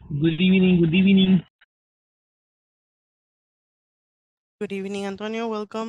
Good evening, good evening. Good evening, Antonio. Welcome.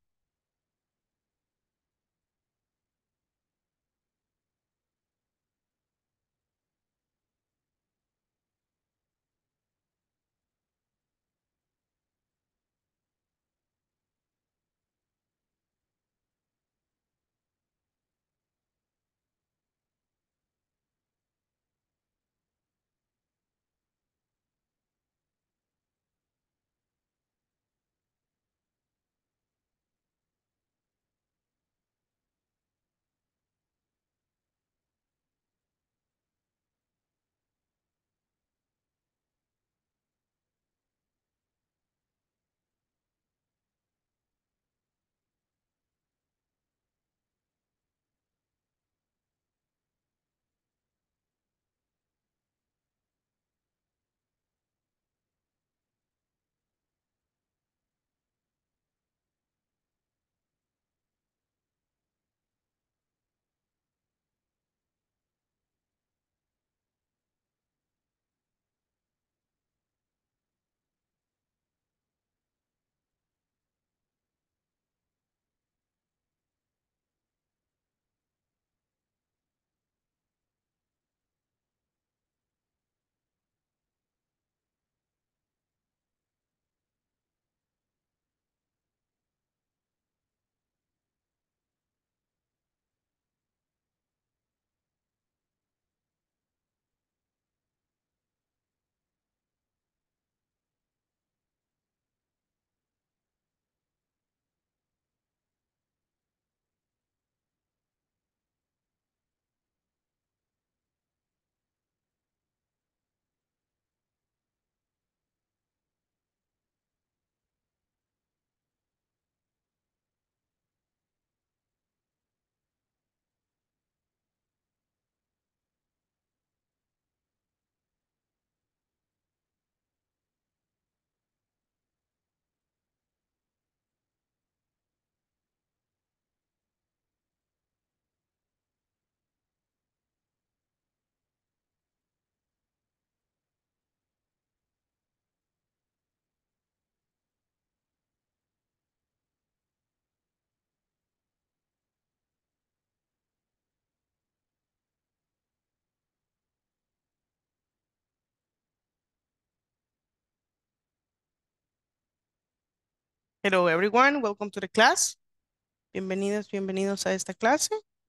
Hello, everyone. Welcome to the class. Bienvenidos, bienvenidos a esta clase.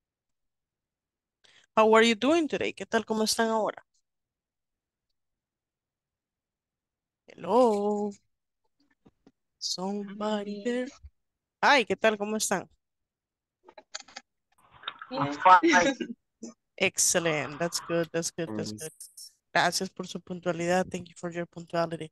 How are you doing today? ¿Qué tal? ¿Cómo están ahora? Hello. Somebody there. Hi, ¿qué tal? ¿Cómo están? Fine. Excellent. That's good. That's good. That's good. Gracias por su puntualidad. Thank you for your punctuality.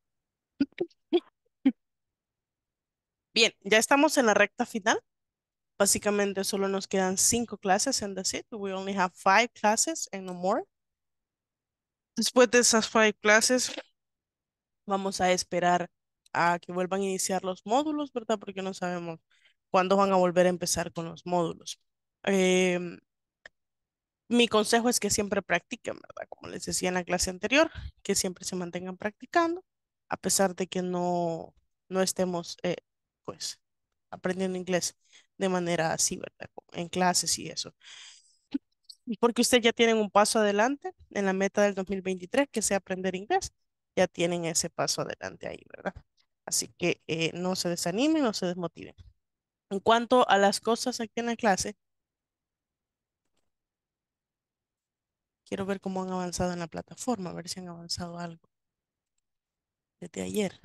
Bien, ya estamos en la recta final. Básicamente solo nos quedan 5 clases and that's it. We only have 5 classes and no more. Después de esas 5 clases, vamos a esperar a que vuelvan a iniciar los módulos, ¿verdad? Porque no sabemos cuándo van a volver a empezar con los módulos. Em, Mi consejo es que siempre practiquen, ¿verdad? Como les decía en la clase anterior, que siempre se mantengan practicando, a pesar de que no estemos, pues, aprendiendo inglés de manera así, ¿verdad? En clases y eso. Porque ustedes ya tienen un paso adelante en la meta del 2023, que sea aprender inglés. Ya tienen ese paso adelante ahí, ¿verdad? Así que no se desanimen, no se desmotiven. En cuanto a las cosas aquí en la clase, quiero ver cómo han avanzado en la plataforma, a ver si han avanzado algo desde ayer.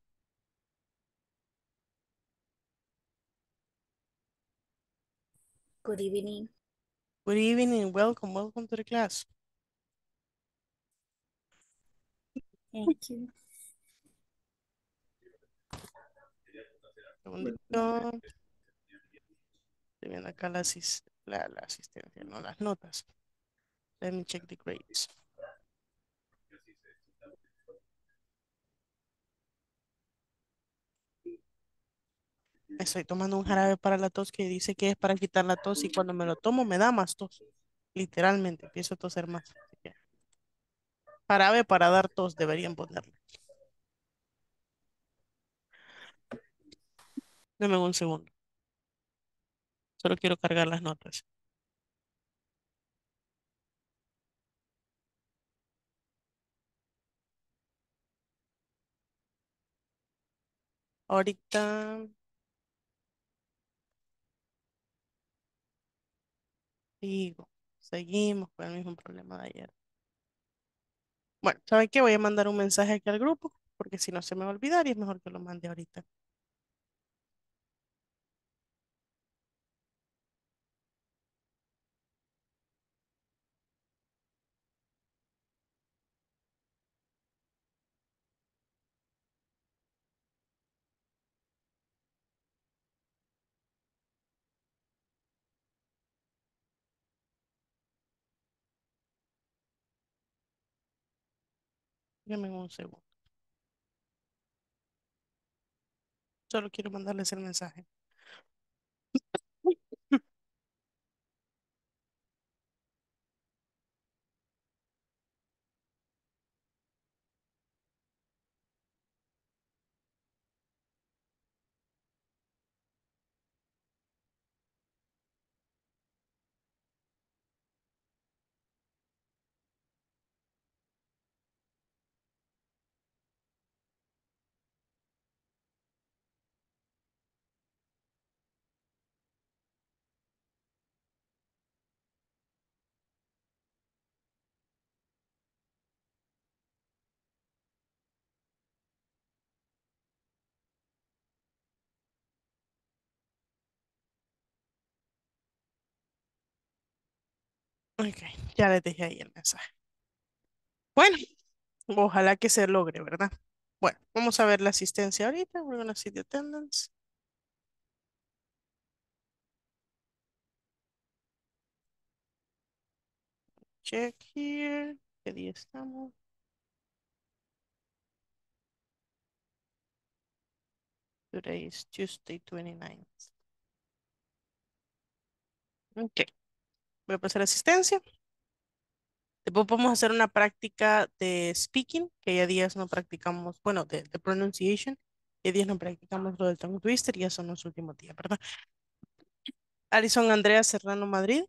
Good evening. Good evening, welcome, welcome to the class. Thank you. Un segundito. Estoy viendo acá la asistencia, no las notas. Let me check the grades. Estoy tomando un jarabe para la tos que dice que es para quitar la tos y cuando me lo tomo me da más tos. Literalmente, empiezo a toser más. Así que Jarabe para dar tos deberían ponerle. Deme un segundo. Solo quiero cargar las notas. Ahorita digo, seguimos con el mismo problema de ayer. Bueno, ¿saben qué? Voy a mandar un mensaje aquí al grupo, porque si no se me va a olvidar y es mejor que lo mande ahorita. Deme un segundo. Solo quiero mandarles el mensaje. Ok, ya les dejé ahí el mensaje. Bueno, ojalá que se logre, ¿verdad? Bueno, vamos a ver la asistencia ahorita. We're gonna see the attendance. Check here. ¿Qué día estamos? Today is Tuesday 29th. Ok, voy a pasar asistencia. Después vamos a hacer una práctica de speaking, que ya días no practicamos, bueno, de pronunciation. Ya días no practicamos lo del tongue twister y ya son los últimos días, ¿verdad? Alison Andrea Serrano Madrid.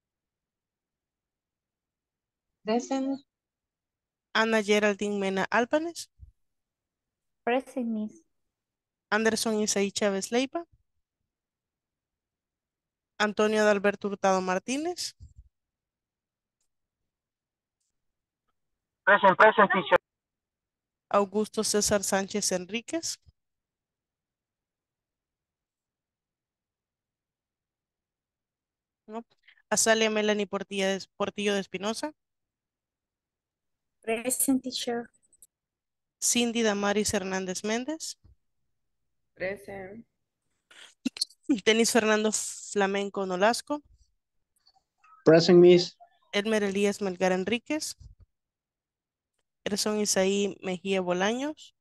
Present. Ana Geraldine Mena Alpanes. Present, Miss. Anderson Isaí Chávez Leiva. Antonio Adalberto Hurtado Martínez. Present, present, teacher. Augusto César Sánchez Enríquez. ¿No? Azalia Melanie Portillo de Espinosa. Present, teacher. Cindy Damaris Hernández Méndez. Present. Denis Fernando Flamenco Nolasco. Present, Miss. Elmer Elías Melgar Enríquez. Gerson Isaí Mejía Bolaños.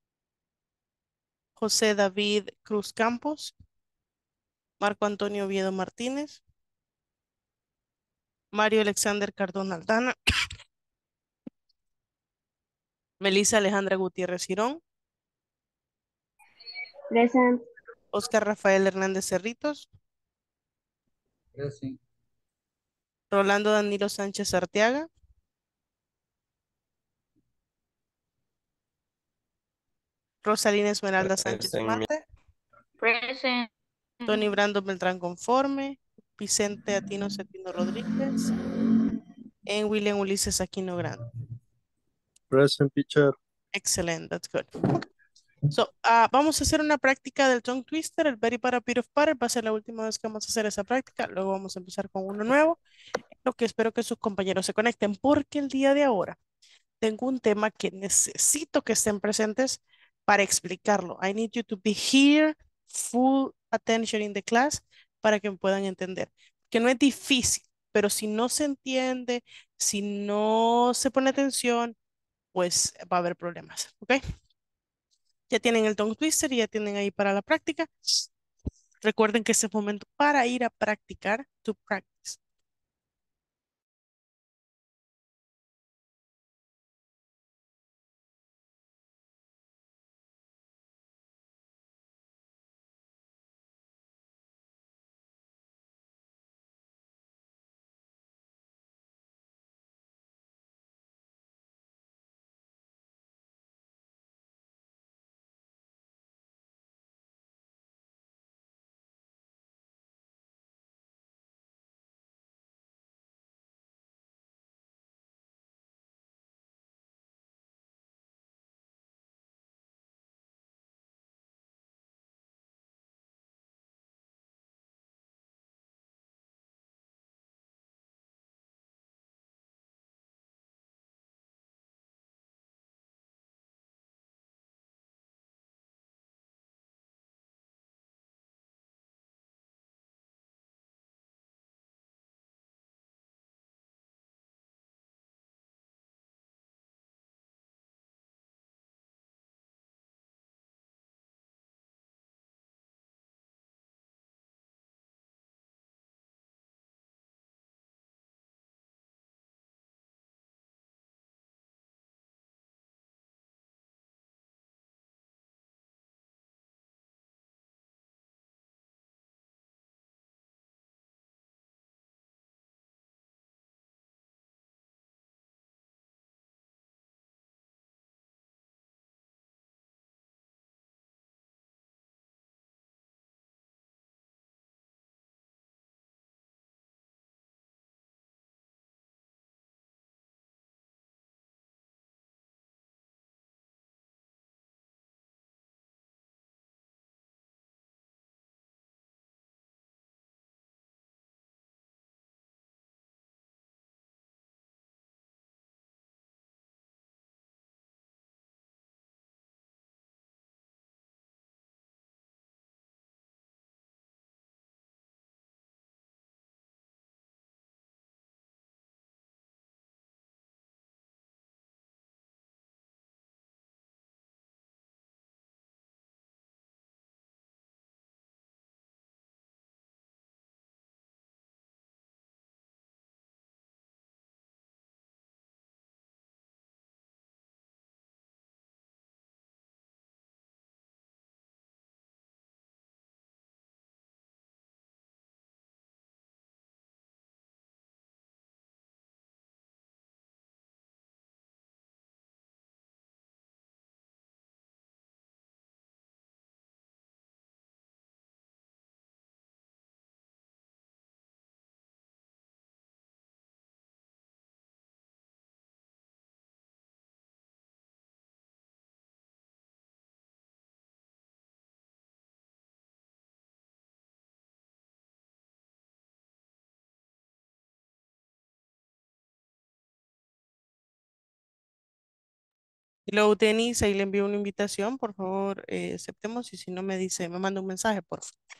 José David Cruz Campos. Marco Antonio Oviedo Martínez. Mario Alexander Cardona Aldana. Melissa Alejandra Gutiérrez Girón. Present. Oscar Rafael Hernández Cerritos. Present. Rolando Danilo Sánchez Arteaga. Rosalina Esmeralda Sánchez Mate. Present. Tony Brando Beltrán Conforme. Vicente Atino Cetino Rodríguez. En William Ulises Aquino Grande. Present, teacher. Excellent, that's good. So, vamos a hacer una práctica del tongue twister, el very para bit of butter. Va a ser la última vez que vamos a hacer esa práctica. Luego vamos a empezar con uno nuevo. Lo que espero que sus compañeros se conecten, porque el día de ahora tengo un tema que necesito que estén presentes para explicarlo. I need you to be here, full attention in the class, para que me puedan entender. Que no es difícil, pero si no se entiende, si no se pone atención, pues va a haber problemas, ¿ok? Ya tienen el tongue twister y ya tienen ahí para la práctica. Recuerden que este es momento para ir a practicar, to practice. luego Denis, ahí le envío una invitación, por favor, aceptemos y si no me dice, me manda un mensaje, por favor.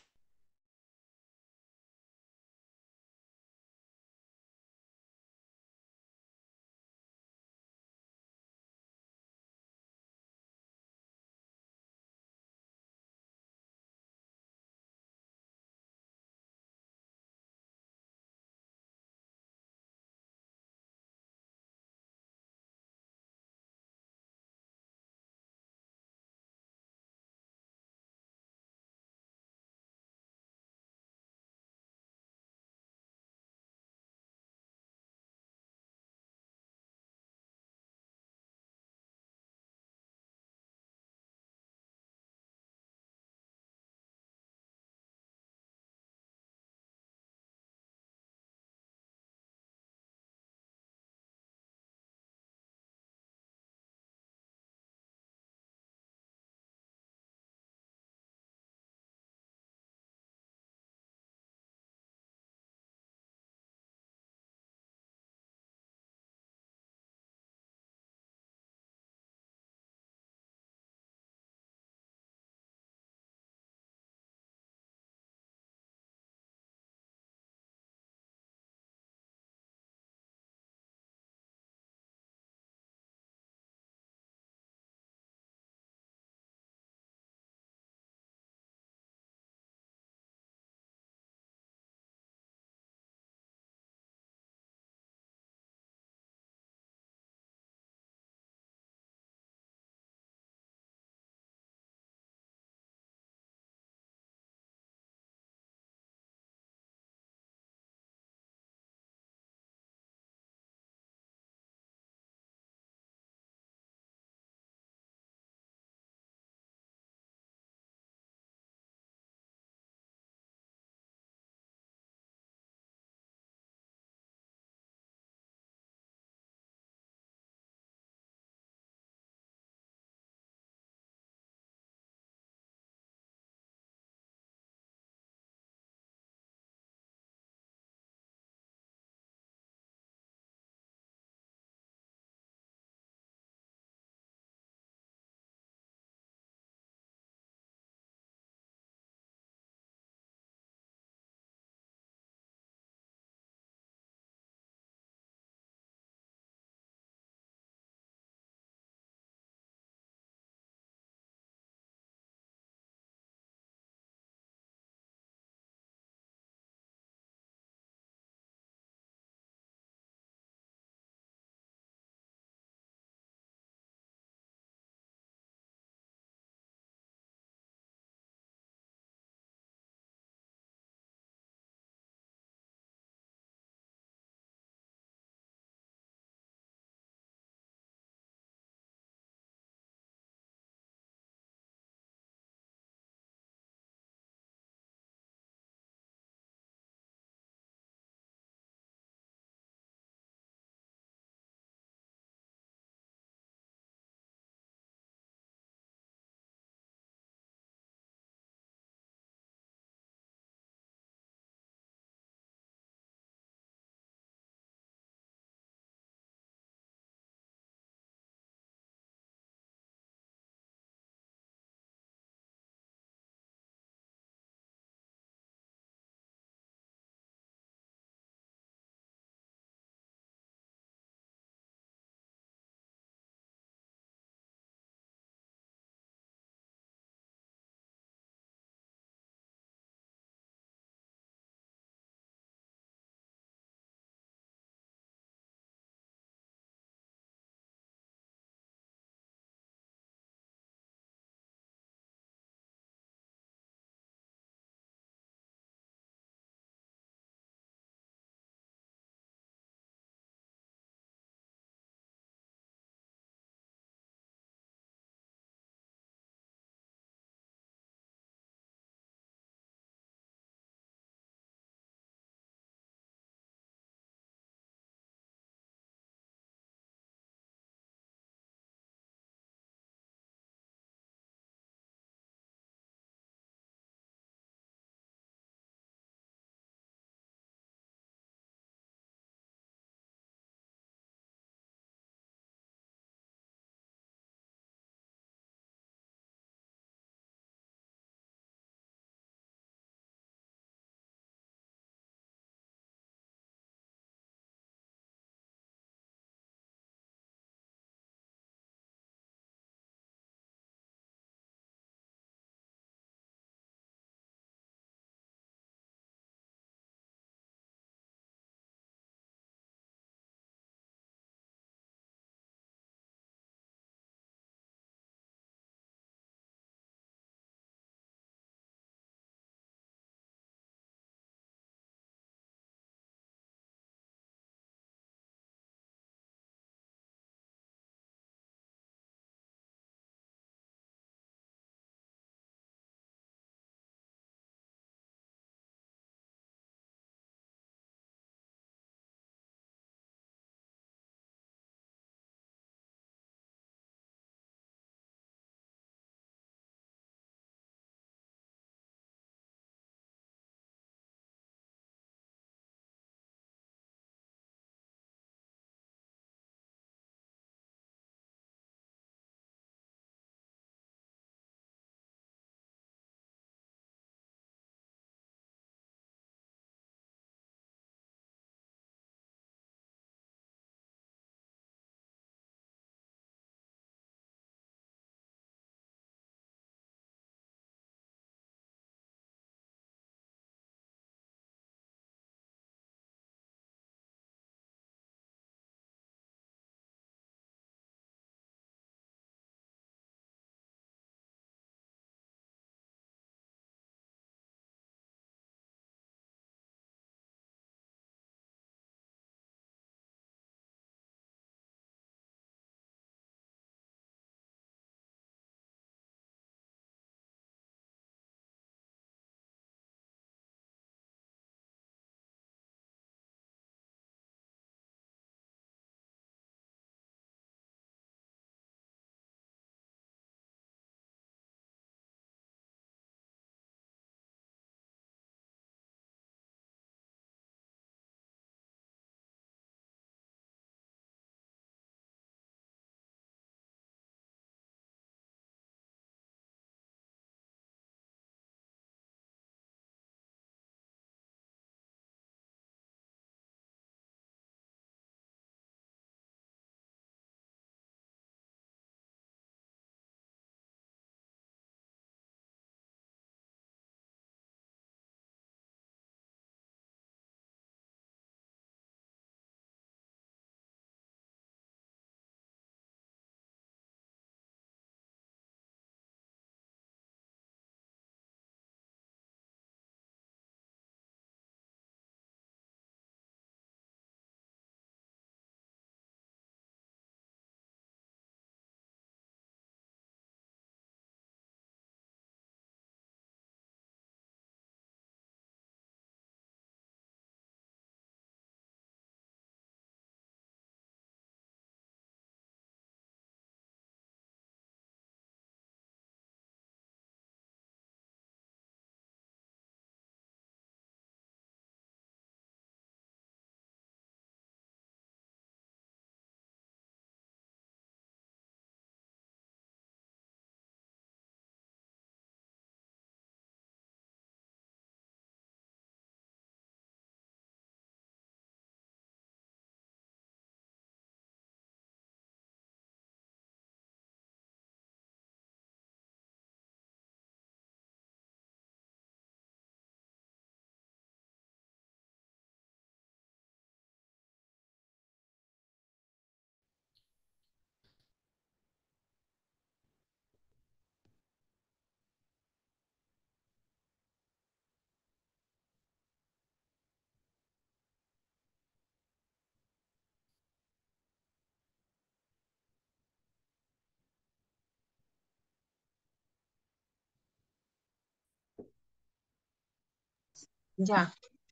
Ya.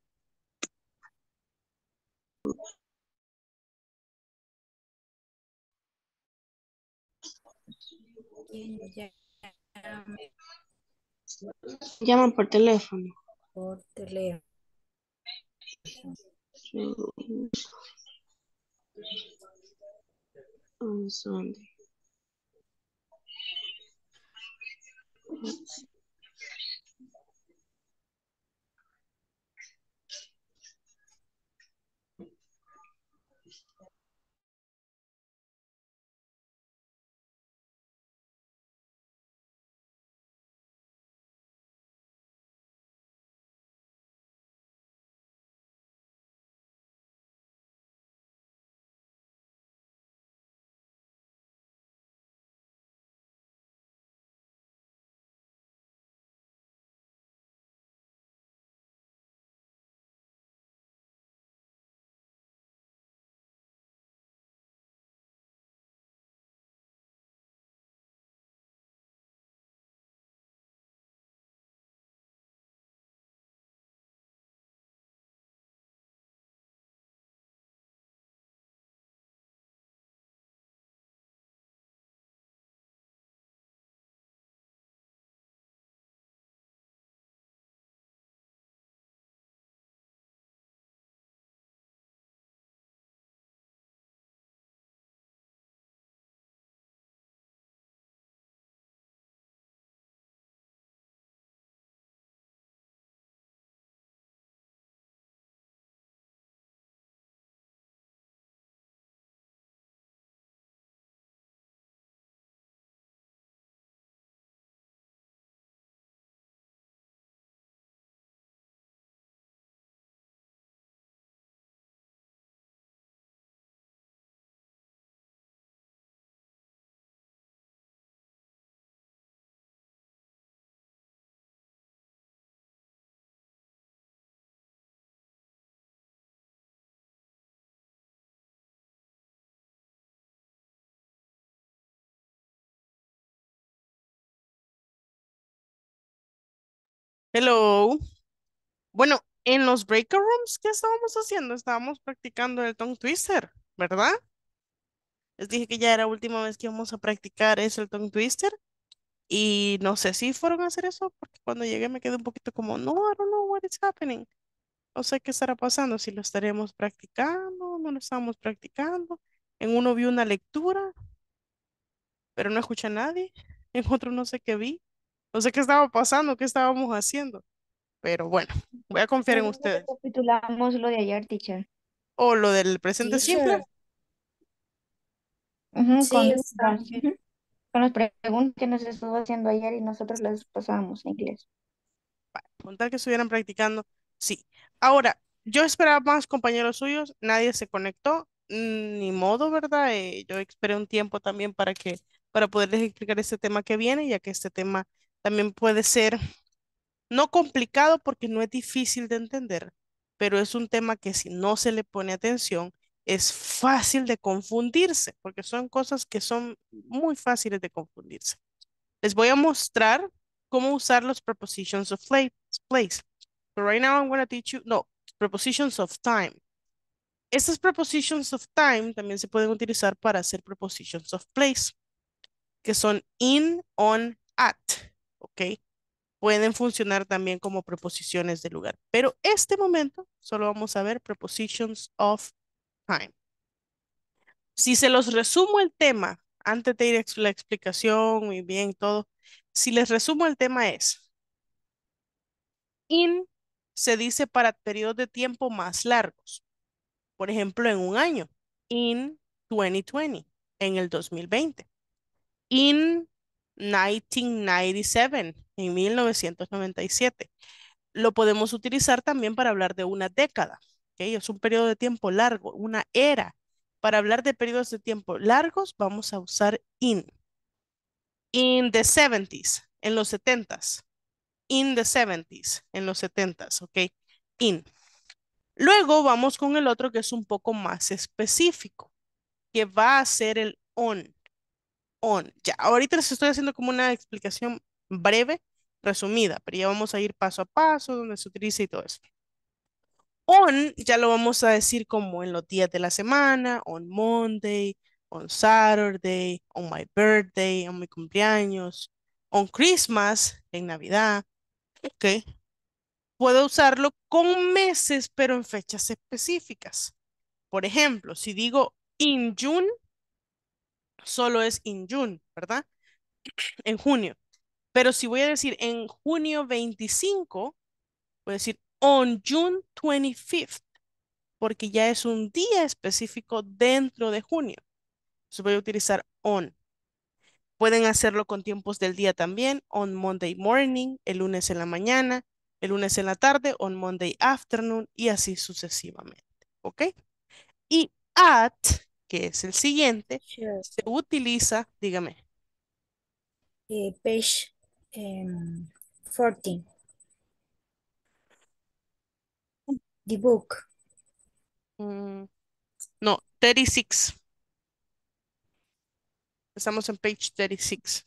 Llaman por teléfono. Por teléfono. On Sunday. Hello. Bueno, en los breakout rooms, ¿qué estábamos haciendo? Estábamos practicando el tongue twister, ¿verdad? Les dije que ya era la última vez que íbamos a practicar es el tongue twister y no sé si fueron a hacer eso porque cuando llegué me quedé un poquito como, no, I don't know what is happening. No sé qué estará pasando, si lo estaremos practicando, no lo estamos practicando. En uno vi una lectura, pero no escuché a nadie. En otro no sé qué vi. No sé qué estaba pasando, qué estábamos haciendo. Pero bueno, voy a confiar en Nosotros ustedes. recapitulamos lo de ayer, teacher. O lo del presente simple. Teacher. Ujú, Sí, con, está bien. con las preguntas que nos estuvo haciendo ayer y nosotros las pasábamos en inglés. Con tal que estuvieran practicando, sí. Ahora, yo esperaba más compañeros suyos, nadie se conectó, ni modo, ¿verdad? Yo esperé un tiempo también para poderles explicar este tema que viene, ya que este tema también puede ser no complicado porque no es difícil de entender, pero es un tema que si no se le pone atención, es fácil de confundirse, porque son cosas que son muy fáciles de confundirse. Les voy a mostrar cómo usar los prepositions of place. So right now I'm going to teach you, no, prepositions of time. Estas prepositions of time también se pueden utilizar para hacer prepositions of place, que son in, on, at, ¿ok? Pueden funcionar también como preposiciones de lugar, pero este momento solo vamos a ver prepositions of time. Si se los resumo el tema, antes de ir a la explicación y bien todo, si les resumo el tema es, in se dice para periodos de tiempo más largos, por ejemplo, en un año, in 2020, en el 2020, in 1997, en 1997. Lo podemos utilizar también para hablar de una década, ¿ok? Es un periodo de tiempo largo, una era. Para hablar de periodos de tiempo largos, vamos a usar in. In the 70s, en los 70s. In the 70s, en los 70s, ¿ok? In. Luego vamos con el otro que es un poco más específico, que va a ser el on. On. Ya, ahorita les estoy haciendo como una explicación breve, resumida, pero ya vamos a ir paso a paso, donde se utiliza y todo eso. On ya lo vamos a decir como en los días de la semana, on Monday, on Saturday, on my birthday, on mi cumpleaños, on Christmas, en Navidad. Ok. Puedo usarlo con meses, pero en fechas específicas. Por ejemplo, si digo in June, solo es in June, ¿verdad? En junio. Pero si voy a decir en junio 25, voy a decir on June 25th, porque ya es un día específico dentro de junio. Entonces voy a utilizar on. Pueden hacerlo con tiempos del día también, on Monday morning, el lunes en la mañana, el lunes en la tarde, on Monday afternoon y así sucesivamente. ¿Ok? Y at, que es el siguiente, Sure. se utiliza, dígame. Page 14. The book. No, 36. Estamos en page 36.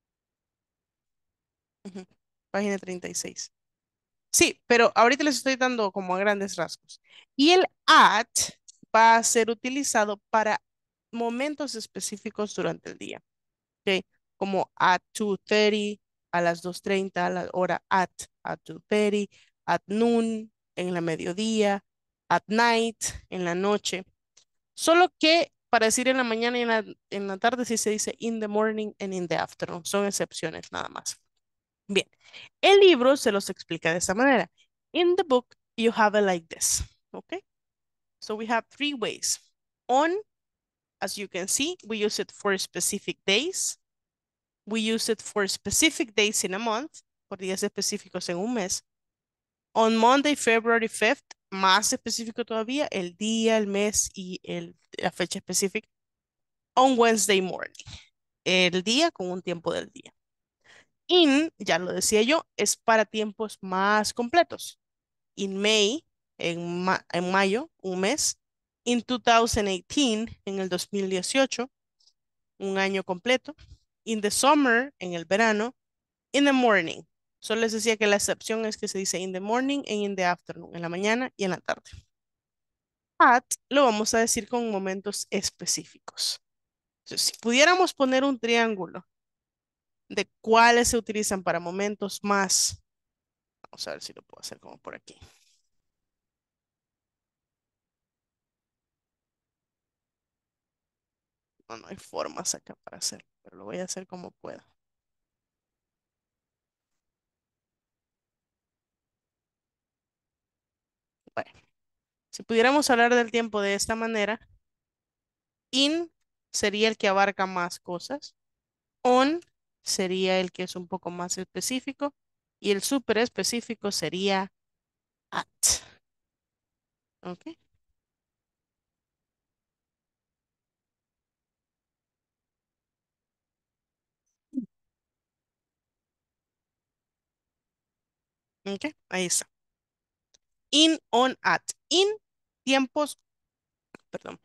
Ujú, página 36. Sí, pero ahorita les estoy dando como a grandes rasgos. Y el at va a ser utilizado para momentos específicos durante el día. ¿Ok? Como at 2:30, a las 2:30, a la hora at 2:30, at noon, en la mediodía, at night, en la noche. Solo que para decir en la mañana y en la tarde sí se dice in the morning and in the afternoon. Son excepciones nada más. Bien, el libro se los explica de esta manera. In the book, you have it like this. Okay? So we have three ways. On, as you can see, we use it for specific days. We use it for specific days in a month, por días específicos en un mes. On Monday, February 5th, más específico todavía, el día, el mes y la fecha específica. On Wednesday morning, el día con un tiempo del día. In, ya lo decía yo, es para tiempos más completos. In May, en mayo, un mes. In 2018, en el 2018, un año completo. In the summer, en el verano. In the morning. Solo les decía que la excepción es que se dice in the morning and in the afternoon, en la mañana y en la tarde. At lo vamos a decir con momentos específicos. Entonces, si pudiéramos poner un triángulo de cuáles se utilizan para momentos más, vamos a ver si lo puedo hacer como por aquí. No, no hay formas acá para hacerlo, pero lo voy a hacer como pueda. Bueno, si pudiéramos hablar del tiempo de esta manera, in sería el que abarca más cosas, on sería el que es un poco más específico y el súper específico sería at. ¿Ok? ¿Ok? Ahí está. In, on, at. In, tiempos, perdón.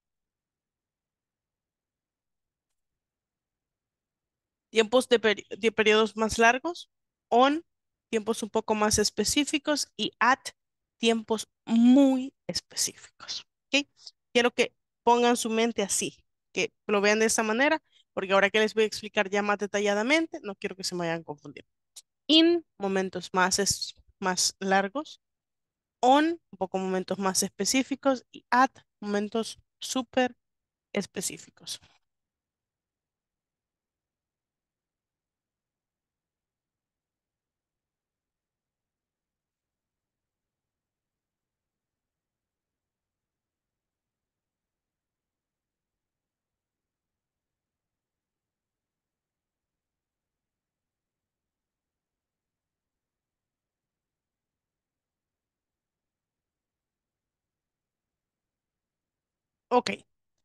Tiempos de periodos más largos. On, tiempos un poco más específicos. Y at, tiempos muy específicos. ¿Ok? Quiero que pongan su mente así, que lo vean de esta manera, porque ahora que les voy a explicar ya más detalladamente, no quiero que se me vayan a confundir. In, momentos más largos. On, un poco momentos más específicos. Y at, momentos súper específicos. Ok.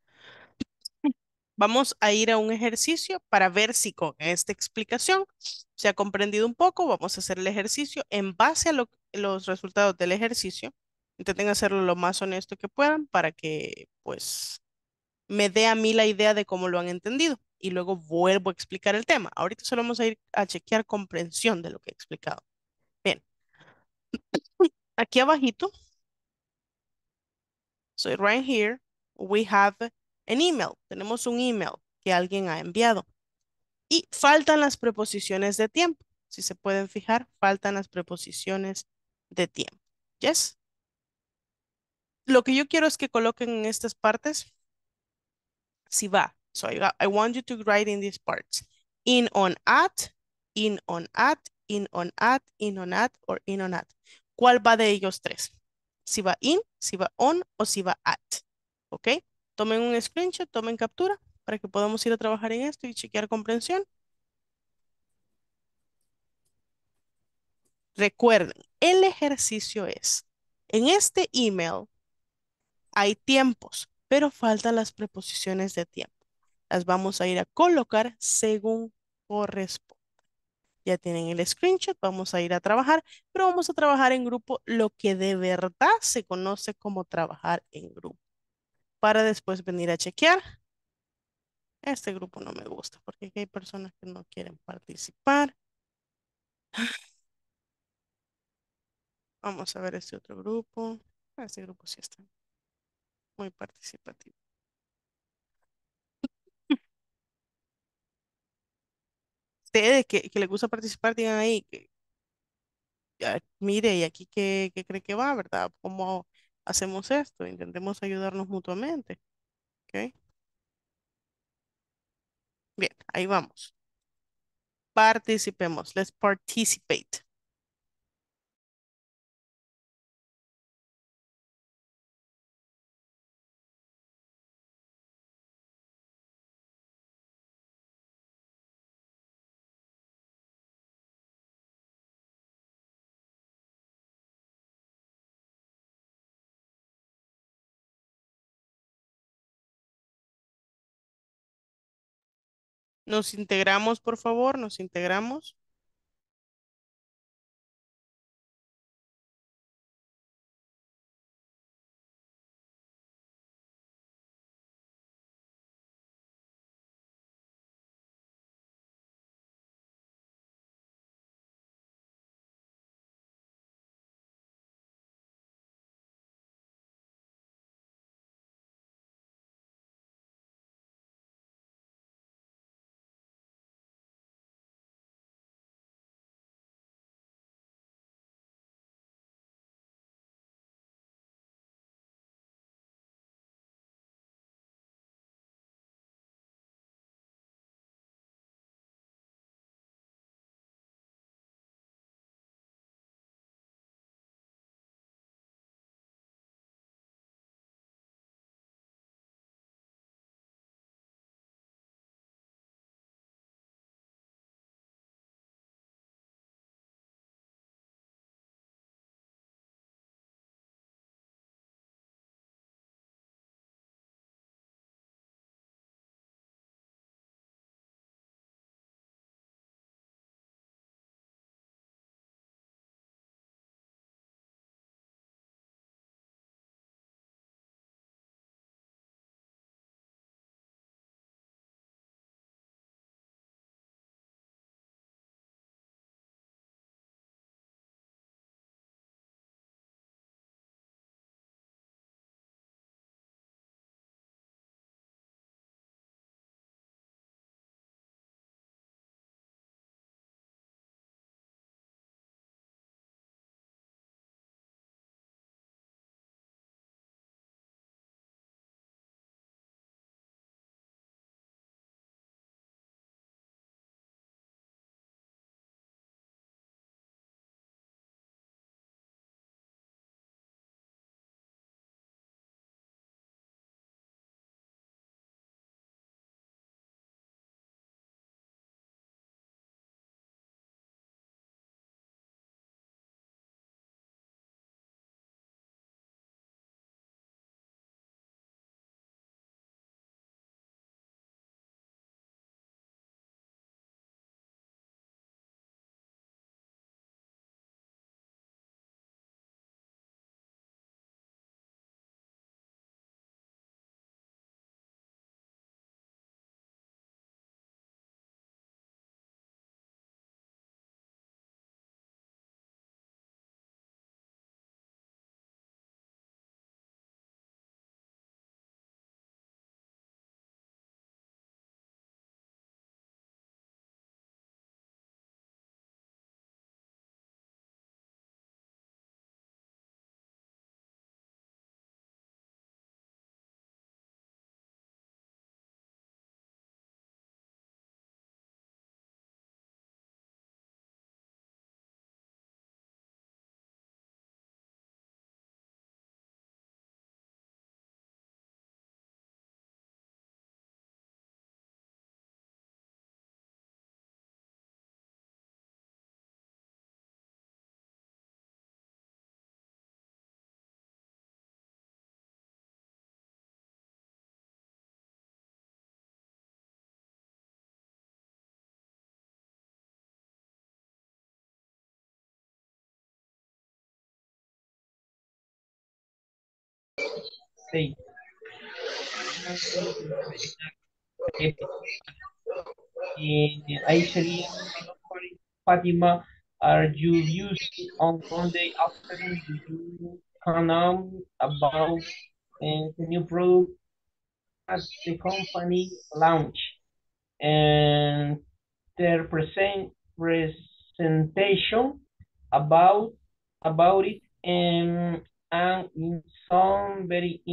Vamos a ir a un ejercicio para ver si con esta explicación se ha comprendido un poco. Vamos a hacer el ejercicio en base a los resultados del ejercicio. Intenten hacerlo lo más honesto que puedan para que pues me dé a mí la idea de cómo lo han entendido y luego vuelvo a explicar el tema. Ahorita solo vamos a ir a chequear comprensión de lo que he explicado. Bien, aquí abajito So right here, we have an email. Tenemos un email que alguien ha enviado. Y faltan las preposiciones de tiempo. Si se pueden fijar, faltan las preposiciones de tiempo. Yes. Lo que yo quiero es que coloquen en estas partes si va. So I want you to write in these parts. In, on, at, in, on, at, in, on, at, in, on, at, or in, on, at. ¿Cuál va de ellos tres? Si va in, si va on o si va at. ¿Ok? Tomen un screenshot, tomen captura para que podamos ir a trabajar en esto y chequear comprensión. Recuerden, el ejercicio es, en este email hay tiempos, pero faltan las preposiciones de tiempo. Las vamos a ir a colocar según corresponde. Ya tienen el screenshot, vamos a ir a trabajar, pero vamos a trabajar en grupo lo que de verdad se conoce como trabajar en grupo. Para después venir a chequear. Este grupo no me gusta porque aquí hay personas que no quieren participar. Vamos a ver este otro grupo. Este grupo sí está muy participativo. Ustedes que les gusta participar, digan ahí, que, mire, y aquí qué cree que va, ¿verdad? ¿Cómo hacemos esto? Intentemos ayudarnos mutuamente. ¿Ok? Bien, ahí vamos. Participemos. Let's participate. Nos integramos, por favor, nos integramos. 6. Ahí sería Fatima, are you using on Monday afternoon? Do you comment about the new product at the company launch and their presentation about it and in some very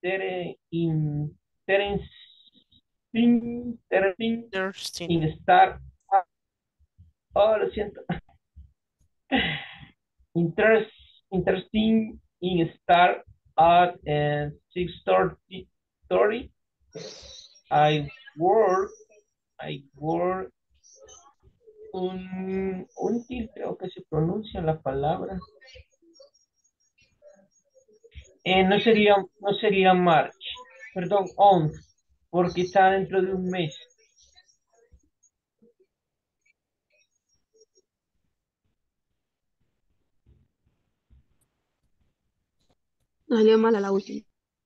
interesting Interesting. in start. Oh, lo siento. Interest, interesting in start at 6:30. I work, I work until, creo que se pronuncia la palabra. No sería March, perdón, on, porque está dentro de un mes. Nos salió mal a la última.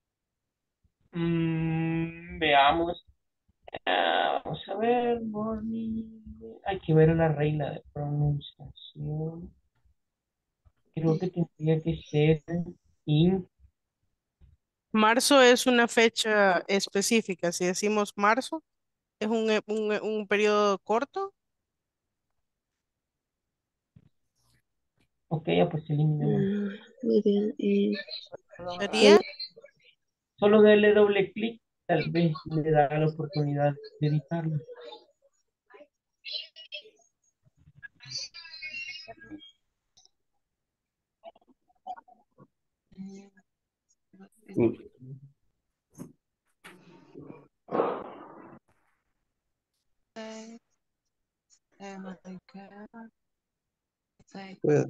Veamos. Vamos a ver, morning. Hay que ver la regla de pronunciación. Creo que tendría que ser in. Marzo es una fecha específica. Si decimos marzo, es un periodo corto. Ok, ya pues eliminemos. Muy bien. Sería Solo dele doble clic, tal vez le dará la oportunidad de editarlo. Pues,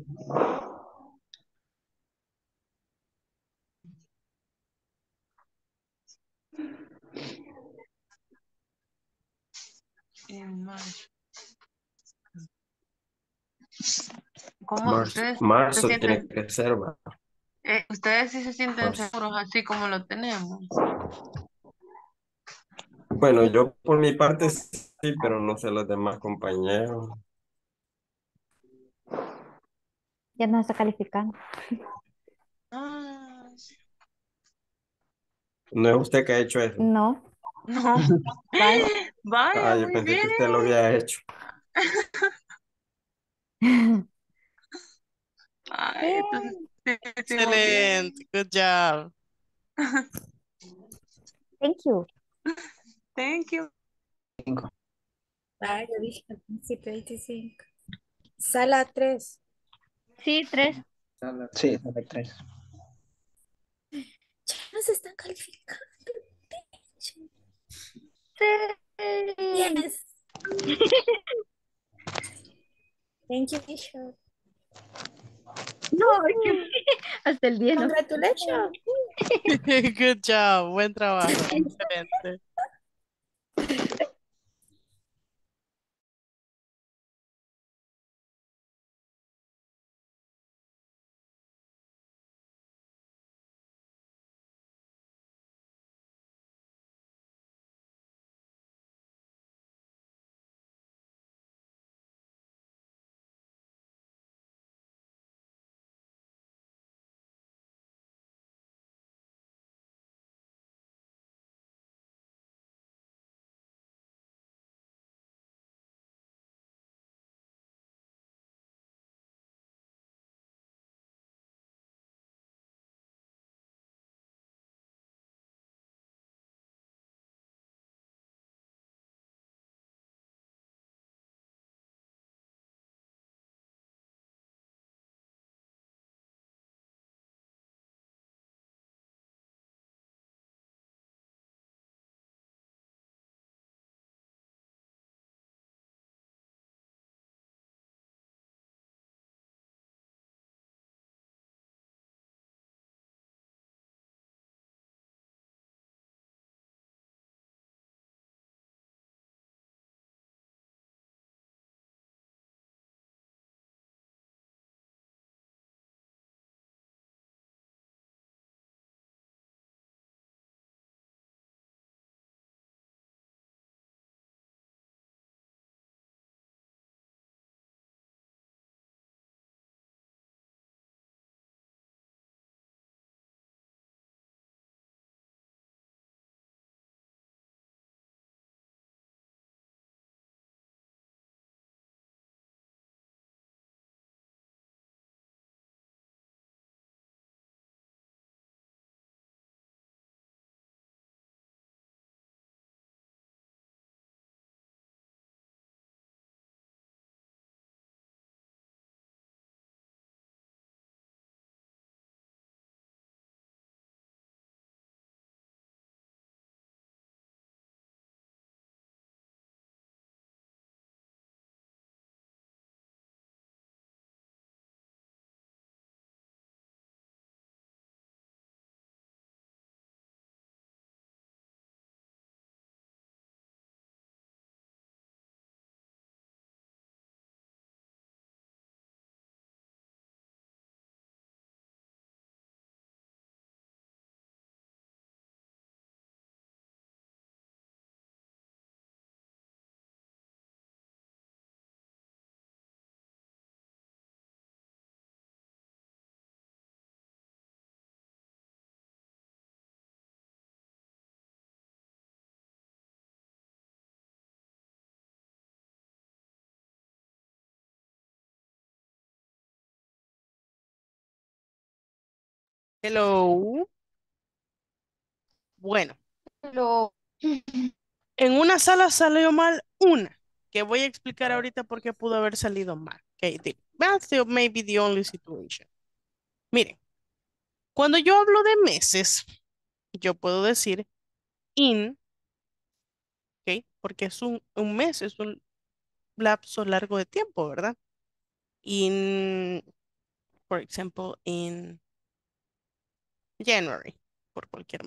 ¿Cómo Marzo, ustedes se marzo tiene sienten? que ser, va. Ustedes sí se sienten Marzo. seguros así como lo tenemos. Bueno, yo por mi parte sí, pero no sé los demás compañeros. Ya nos está calificando. Ah, No es usted que ha hecho eso. No, no. vaya. Vaya, Ah, yo muy pensé bien. que usted lo había hecho. Ay, entonces Bien. sí, hicimos bien. excelente. Good job. Thank you. Thank you. Ah, yo dije al principio 25. Sala 3. Sí, 3. sí, dale 3. Ya nos están calificando. Sí. Yes. Thank you, Bishop. No, hasta el 10 no. Congratulations. Good job. Buen trabajo. Excelente. Hello. Bueno, Lo, en una sala salió mal una, que voy a explicar ahorita por qué pudo haber salido mal. Okay, that's maybe the only situation. Miren, cuando yo hablo de meses, yo puedo decir in, ¿ok? Porque es un mes, es un lapso largo de tiempo, ¿verdad? In, por ejemplo, in January, por cualquier,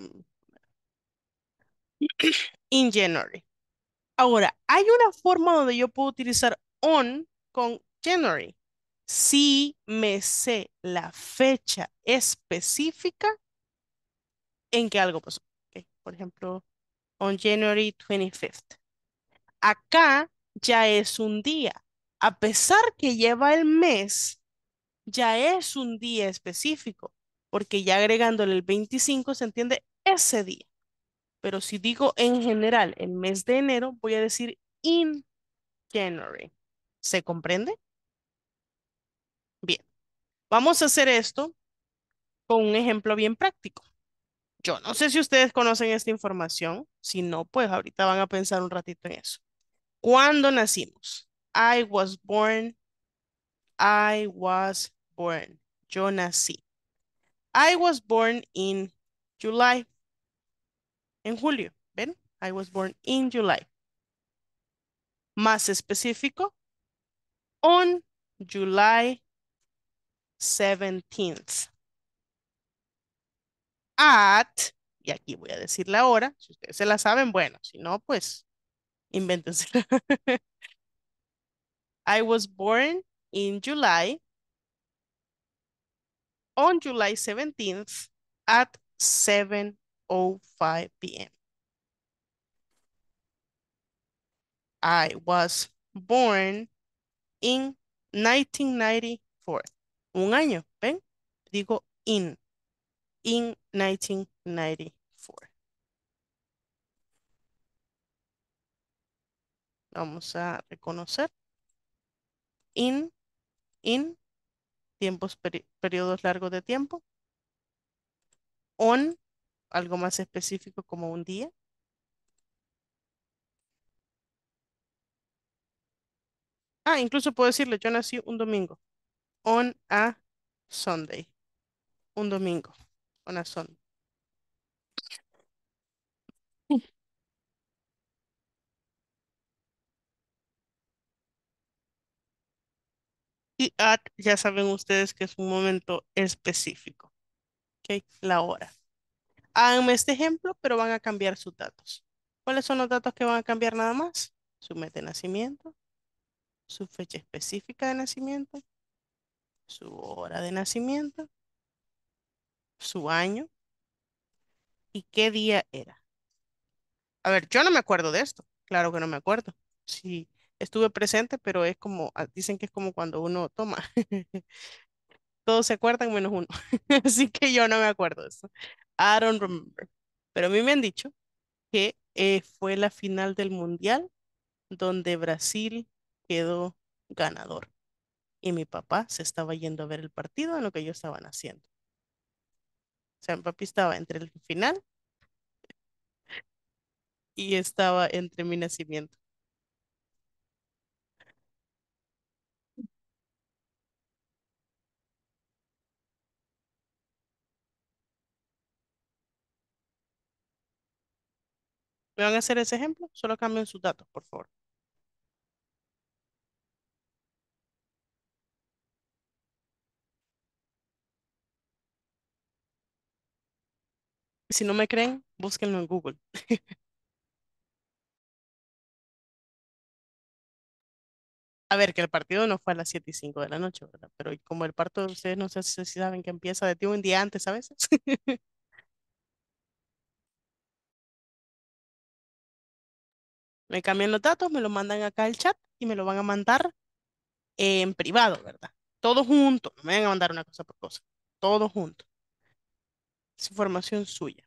in January. Ahora, hay una forma donde yo puedo utilizar on con January. Si me sé la fecha específica en que algo pasó. Ok, por ejemplo, on January 25th. Acá ya es un día. A pesar que lleva el mes, ya es un día específico, porque ya agregándole el 25 se entiende ese día. Pero si digo en general el mes de enero, voy a decir in January. ¿Se comprende? Bien, vamos a hacer esto con un ejemplo bien práctico. Yo no sé si ustedes conocen esta información. Si no, pues ahorita van a pensar un ratito en eso. ¿Cuándo nacimos? I was born. I was born. Yo nací. I was born in July. En julio. ¿Ven? I was born in July. Más específico, on July 17th. At, y aquí voy a decir la hora, si ustedes se la saben, bueno, si no, pues invéntense. I was born in July, on July 17th at 7:05 p.m. I was born in 1994. Un año, ¿ven? Digo in 1994. Vamos a reconocer in, tiempos, periodos largos de tiempo. On, algo más específico como un día. Ah, incluso puedo decirle, yo nací un domingo. On a Sunday. Un domingo. On a Sunday. Y at, ya saben ustedes que es un momento específico. ¿Ok? La hora. Háganme este ejemplo, pero van a cambiar sus datos. ¿Cuáles son los datos que van a cambiar nada más? Su mes de nacimiento, su fecha específica de nacimiento, su hora de nacimiento, su año y qué día era. A ver, yo no me acuerdo de esto. Claro que no me acuerdo. Sí, estuve presente, pero es como, dicen que es como cuando uno toma. Todos se acuerdan menos uno. Así que yo no me acuerdo de eso. I don't remember. Pero a mí me han dicho que fue la final del Mundial donde Brasil quedó ganador. Y mi papá se estaba yendo a ver el partido en lo que yo estaba haciendo. O sea, mi papi estaba entre el final y estaba entre mi nacimiento. ¿Me van a hacer ese ejemplo? Solo cambien sus datos, por favor. Si no me creen, búsquenlo en Google. A ver, que el partido no fue a las 7:05 de la noche, ¿verdad? Pero como el parto de ustedes no sé si saben que empieza de un día antes a veces. Me cambian los datos, me lo mandan acá al chat y me lo van a mandar en privado, ¿verdad? Todo junto, no me van a mandar una cosa por cosa. Todo junto. Es información suya.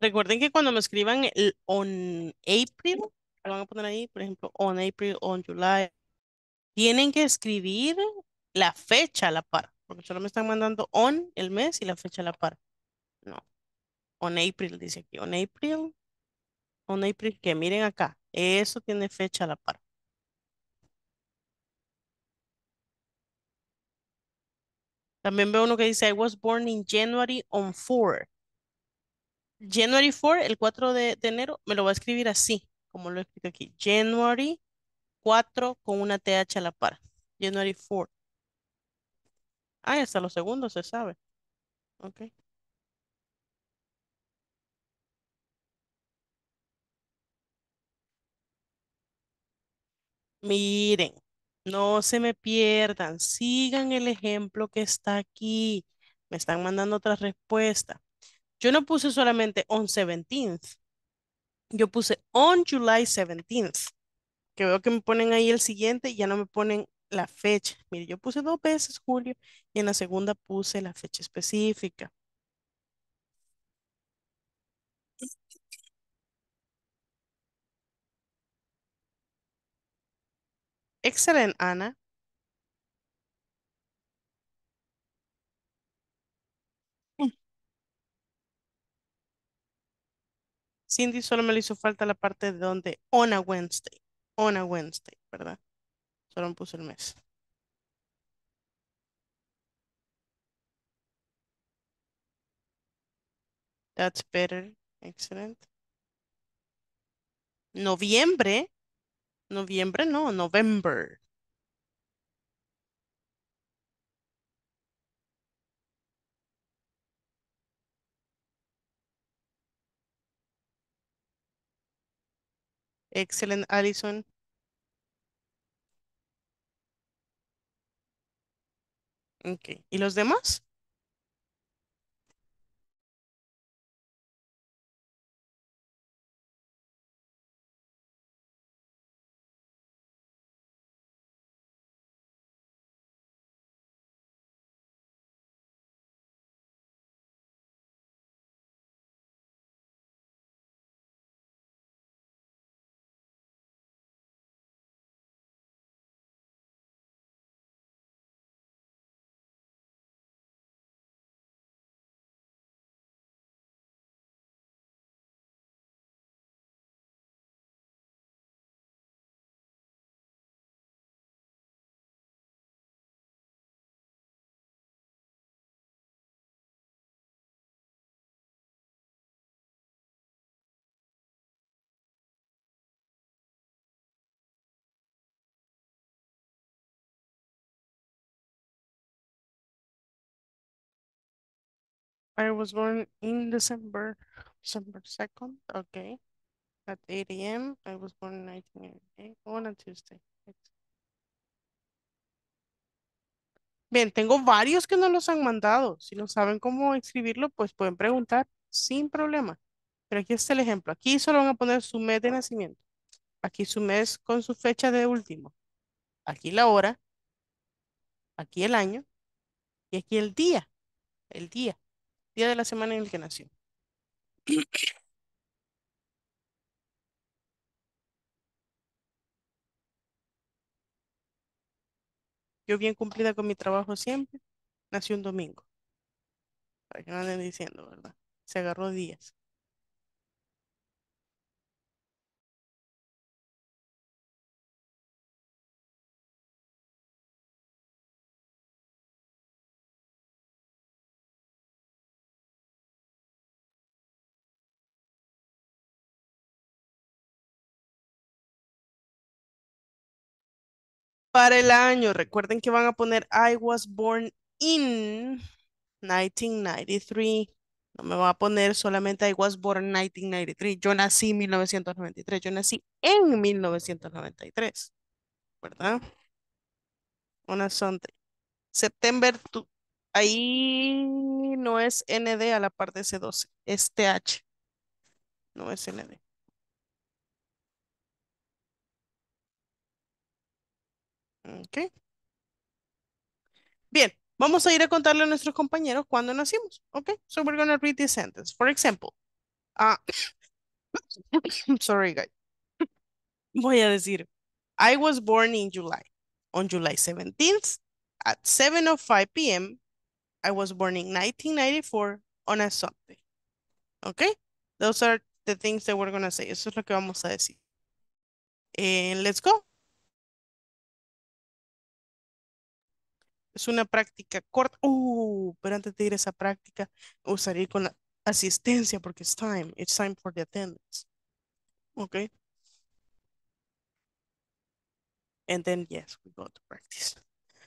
Recuerden que cuando me escriban el on April, lo van a poner ahí, por ejemplo, on April, on July, tienen que escribir la fecha a la par, porque solo me están mandando on el mes y la fecha a la par. No, on April dice aquí, on April, que miren acá, eso tiene fecha a la par. También veo uno que dice, I was born in January on 4. January 4, el 4 de enero, me lo voy a escribir así, como lo explico aquí. January 4 con una TH a la par. January 4. Ah, hasta los segundos se sabe. Ok. Miren, no se me pierdan, sigan el ejemplo que está aquí. Me están mandando otra respuesta. Yo no puse solamente on 17th, yo puse on July 17th, que veo que me ponen ahí el siguiente y ya no me ponen la fecha. Mire, yo puse 2 veces julio y en la segunda puse la fecha específica. Excelente, Ana. Cindy solo me le hizo falta la parte de donde on a Wednesday, ¿verdad? Solo me puso el mes. That's better. Excellent. Noviembre. Noviembre no, November. Excellent, Allison. Ok. ¿Y los demás? I was born in December 2nd. Okay. At 8 a.m. I was born in 1988 on a Tuesday. Bien, tengo varios que no los han mandado. Si no saben cómo escribirlo, pues pueden preguntar sin problema. Pero aquí está el ejemplo. Aquí solo van a poner su mes de nacimiento. Aquí su mes con su fecha de último. Aquí la hora, aquí el año y aquí el día de la semana en el que nació. Yo bien cumplida con mi trabajo siempre, nací un domingo, para que no anden diciendo, ¿verdad? Se agarró días. Para el año, recuerden que van a poner I was born in 1993. No me va a poner solamente I was born in 1993. Yo nací en 1993. Yo nací en 1993, ¿verdad? Una Sunday. September, ahí no es ND a la parte de C12, es TH, no es ND. Ok. Bien, vamos a ir a contarle a nuestros compañeros cuándo nacimos. Ok, so we're going to read this sentence. For example, Ah, I'm sorry, guys. Voy a decir, I was born in July. On July 17th at 7:05 p.m. I was born in 1994 on a Sunday. Okay? Those are the things that we're going to say. Eso es lo que vamos a decir. And let's go. Es una práctica corta. Pero antes de ir a esa práctica, me gustaría ir con la asistencia porque it's time. It's time for the attendance. Okay? And then, yes, we go to practice.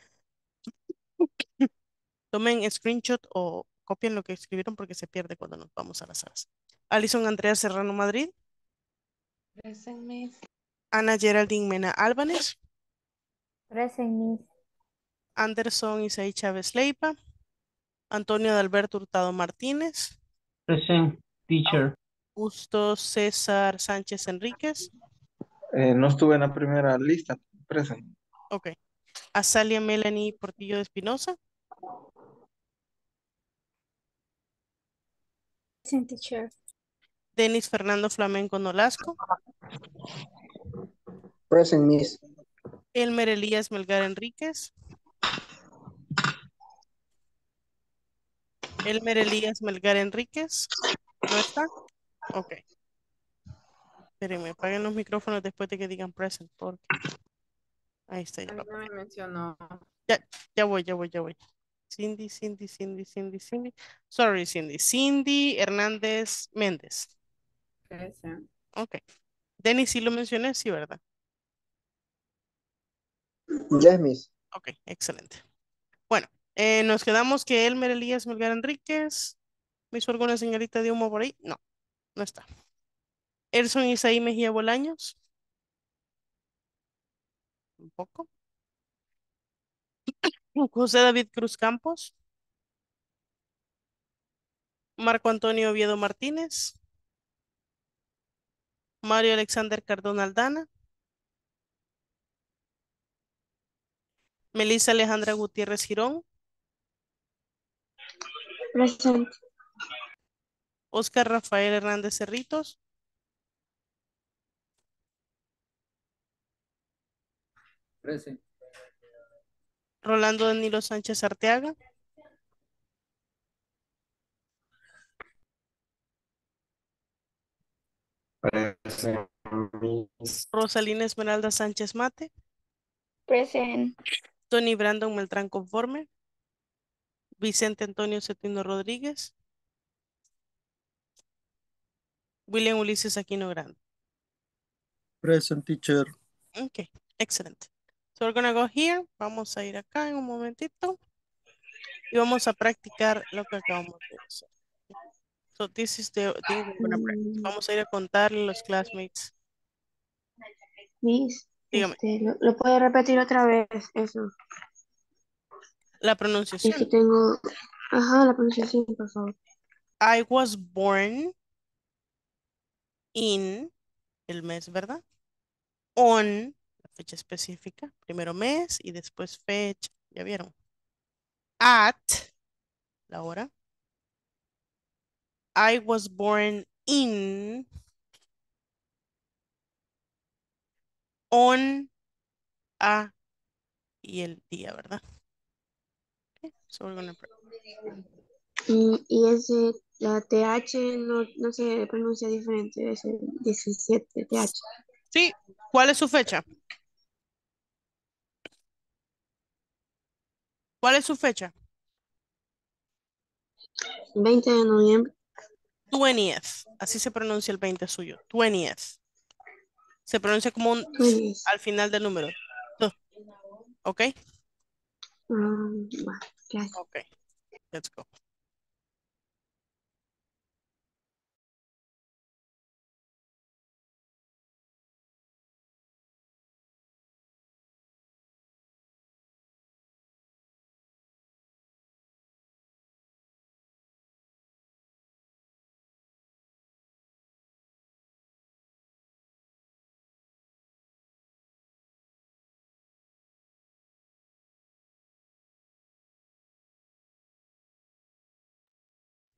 Tomen screenshot o copien lo que escribieron porque se pierde cuando nos vamos a las salas. Alison Andrea Serrano Madrid. Present, Miss. Ana Geraldine Mena Álvarez. Present, Miss. Anderson Isaí Chávez Leipa. Antonio de Alberto Hurtado Martínez. Present, teacher. Augusto César Sánchez Enríquez. No estuve en la primera lista. Present. Ok. Azalia Melanie Portillo de Espinosa. Present, teacher. Denis Fernando Flamenco Nolasco. Present, Miss. Elmer Elías Melgar Enríquez. Elmer Elías Melgar Enríquez. ¿No está? Ok. Espérenme, apaguen los micrófonos después de que digan present, porque ahí está, ya A lo mí no me apagué. mencionó. Ya voy. Cindy. Sorry, Cindy. Cindy Hernández Méndez. Present. Ok. Denis, sí lo mencioné, sí, ¿verdad? Yes, Miss. Ok, excelente. Bueno, nos quedamos que Elmer Elías Melgar Enríquez. ¿Me hizo alguna señorita de humo por ahí? No, no está. Erson Isaí Mejía Bolaños. Un poco. José David Cruz Campos. Marco Antonio Oviedo Martínez. Mario Alexander Cardona Aldana. Melissa Alejandra Gutiérrez Girón. Present. Oscar Rafael Hernández Cerritos. Present. Rolando Danilo Sánchez Arteaga. Present, Miss. Rosalina Esmeralda Sánchez Mate. Present. Tony Brandon Meltrán Conforme. Vicente Antonio Cetino Rodríguez. William Ulises Aquino Grande. Present, teacher. Ok, excelente. So we're gonna go here. Vamos a ir acá en un momentito. Y vamos a practicar lo que acabamos de hacer. So this is the thing we're gonna practice. Vamos a ir a contarle a los classmates. Miss, Dígame, lo puede repetir otra vez, eso. la Es pronunciación. que tengo, ajá, la pronunciación, por favor. I was born in, el mes, ¿verdad? On, la fecha específica. Primero mes y después fecha. ¿Ya vieron? At, la hora. I was born in, on, a y el día, ¿verdad? Okay, so we're gonna Y ese, la TH no se pronuncia diferente, es el 17, TH. Sí, ¿cuál es su fecha? ¿Cuál es su fecha? 20 de noviembre. 20th. Así se pronuncia el 20 suyo. 20th. Se pronuncia como un Pues, al final del número. ¿Ok? gracias. Ok. Let's go.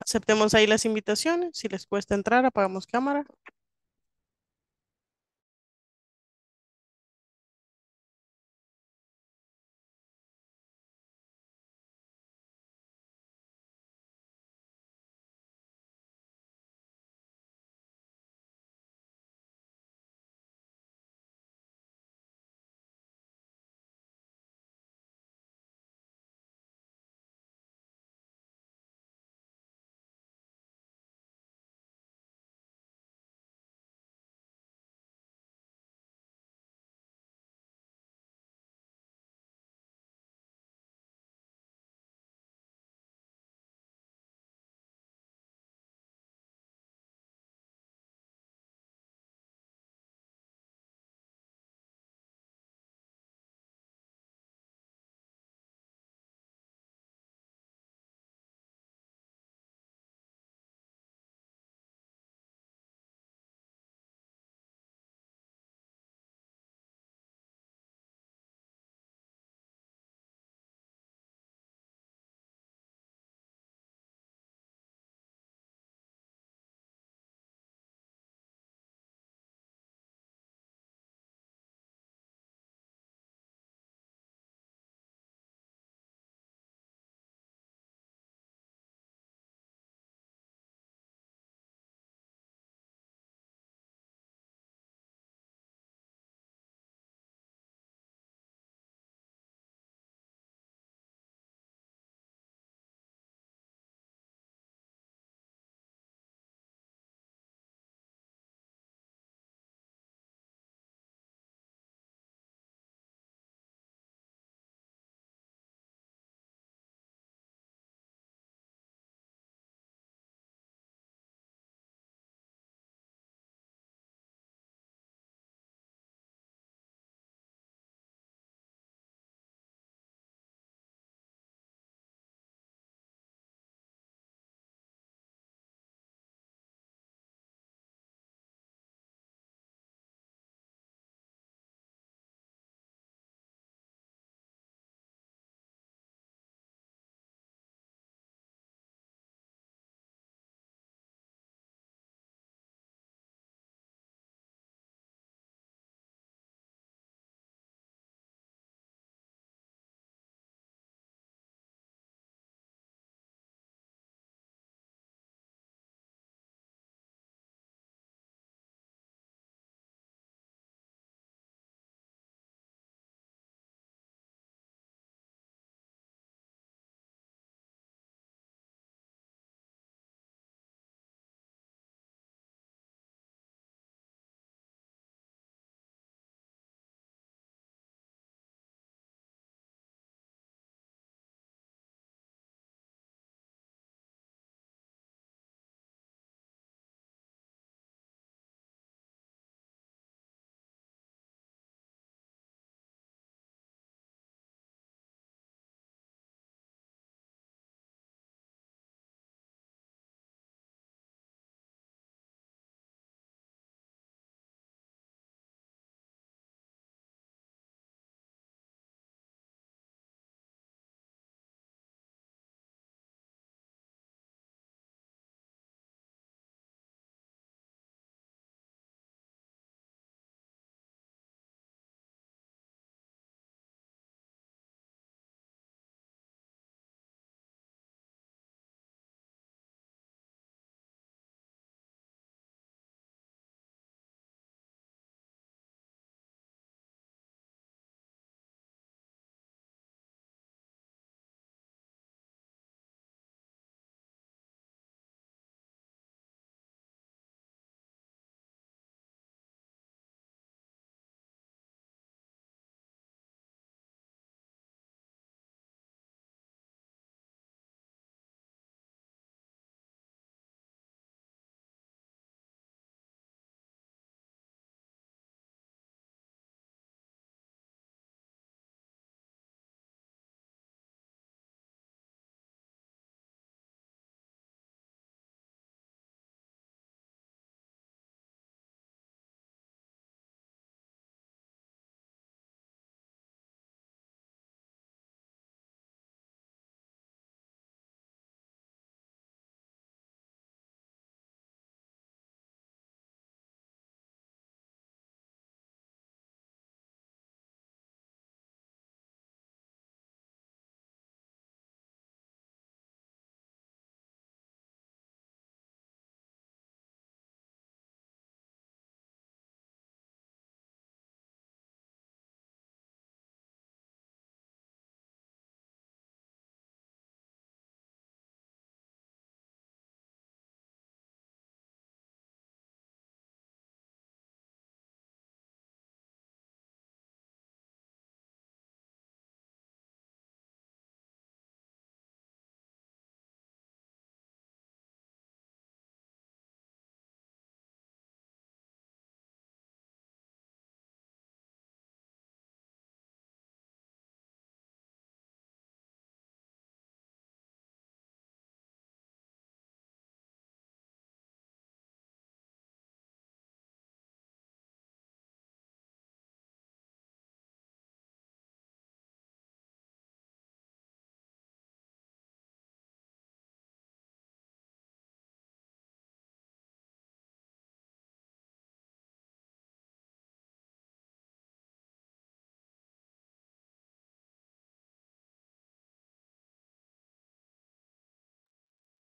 Aceptemos ahí las invitaciones. Si les cuesta entrar, apagamos cámara.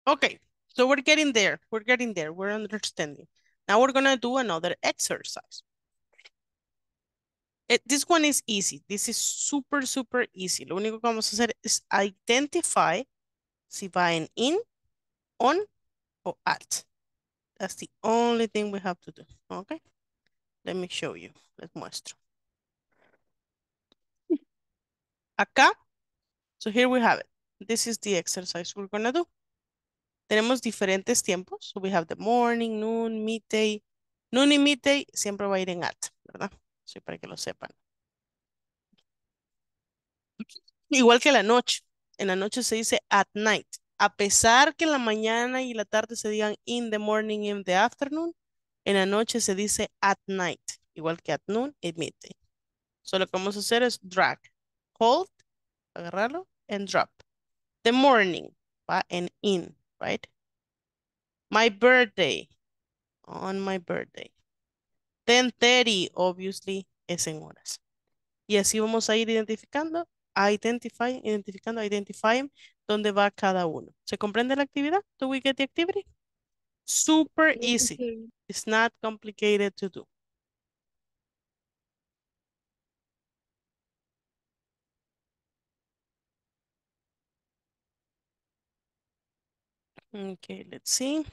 Okay, so we're getting there. We're getting there. We're understanding. Now we're gonna do another exercise. This one is easy. This is super, super easy. Lo único que vamos a hacer es identify si va en in, on o at. That's the only thing we have to do. Okay, let me show you. Les muestro. Acá, so here we have it. This is the exercise we're gonna do. Tenemos diferentes tiempos. So we have the morning, noon, midday. Noon y midday siempre va a ir en at, ¿verdad? Sí, para que lo sepan. Igual que la noche. En la noche se dice at night. A pesar que en la mañana y la tarde se digan in the morning, in the afternoon, en la noche se dice at night. Igual que at noon y midday. Solo que vamos a hacer es drag. Hold, agarrarlo, and drop. The morning va en in, right? My birthday, on my birthday. 10:30, obviously, es en horas. Y así vamos a ir identificando, identifying dónde va cada uno. ¿Se comprende la actividad? Do we get the activity? Super easy. Okay. It's not complicated to do. Okay, let's see.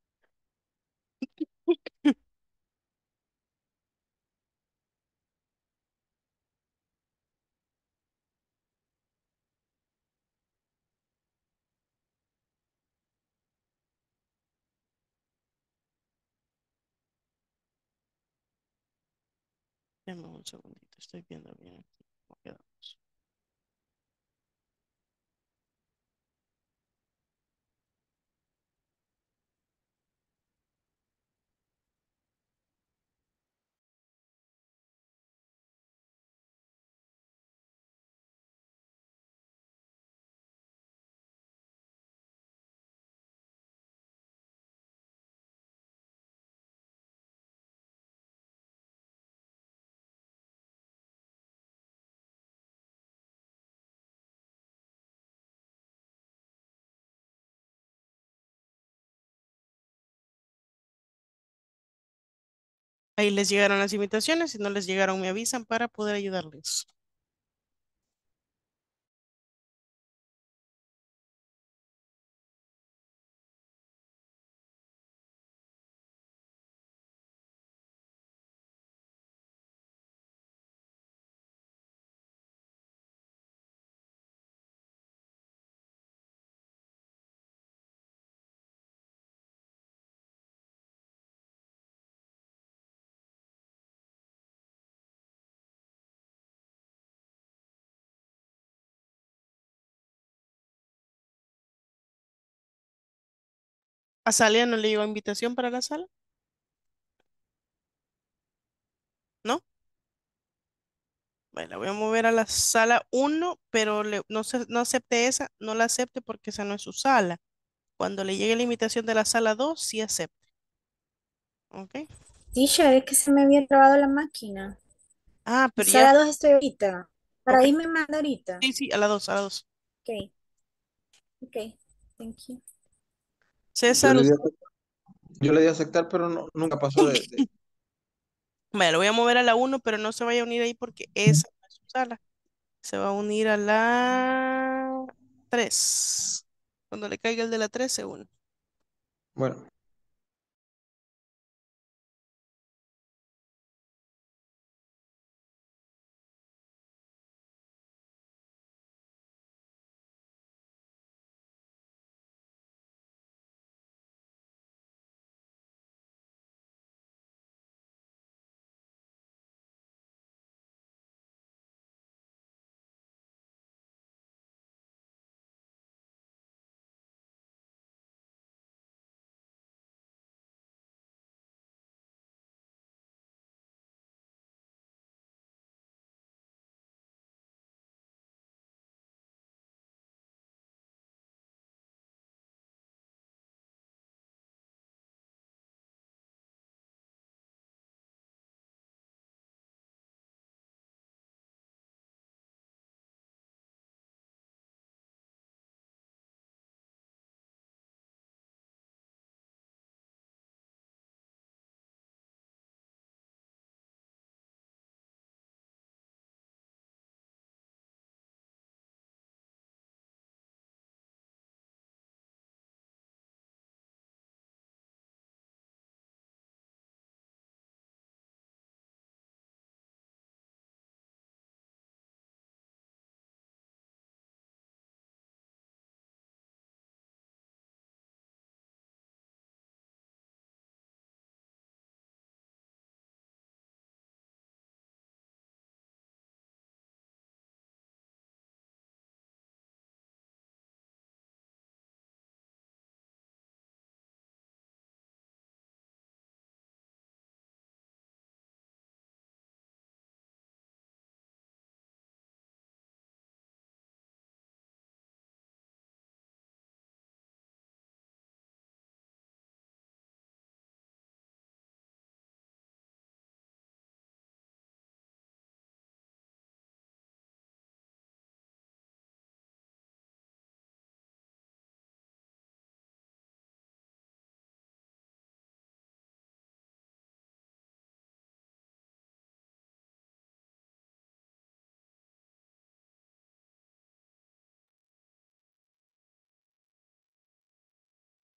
Deme un segundito, estoy viendo bien aquí cómo quedamos. Ahí les llegaron las invitaciones, si no les llegaron me avisan para poder ayudarles. ¿A Salia no le llegó invitación para la sala? ¿No? Bueno, la voy a mover a la sala 1, pero no acepte esa, no la acepte porque esa no es su sala. Cuando le llegue la invitación de la sala 2, sí acepte. ¿Ok? Teacher, es que se me había trabado la máquina. Ah, En pero ya. sala 2 estoy ahorita. Para Ok. ahí me manda ahorita. Sí, sí, a la 2, a la 2. Ok, ok. Thank you. Yo César, le di a, yo le di a aceptar, pero nunca pasó de. Vale, lo voy a mover a la 1, pero no se vaya a unir ahí porque esa no es su sala. Se va a unir a la 3. Cuando le caiga el de la 3, se une. Bueno.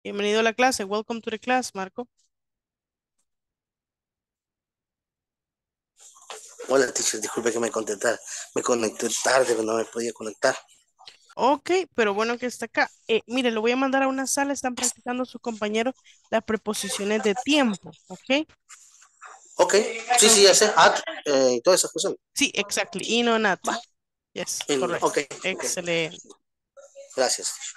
Bienvenido a la clase. Welcome to the class, Marco. Hola, teacher, disculpe que me conecté tarde, pero no me podía conectar. Ok, pero bueno que está acá. Mire, lo voy a mandar a una sala. Están practicando sus compañeros las preposiciones de tiempo. Ok. Ok, sí, sí, ya sé, todas esas cosas. Sí, exactly. Y no not. Yes, correcto. Ok, Excelente. gracias, teacher.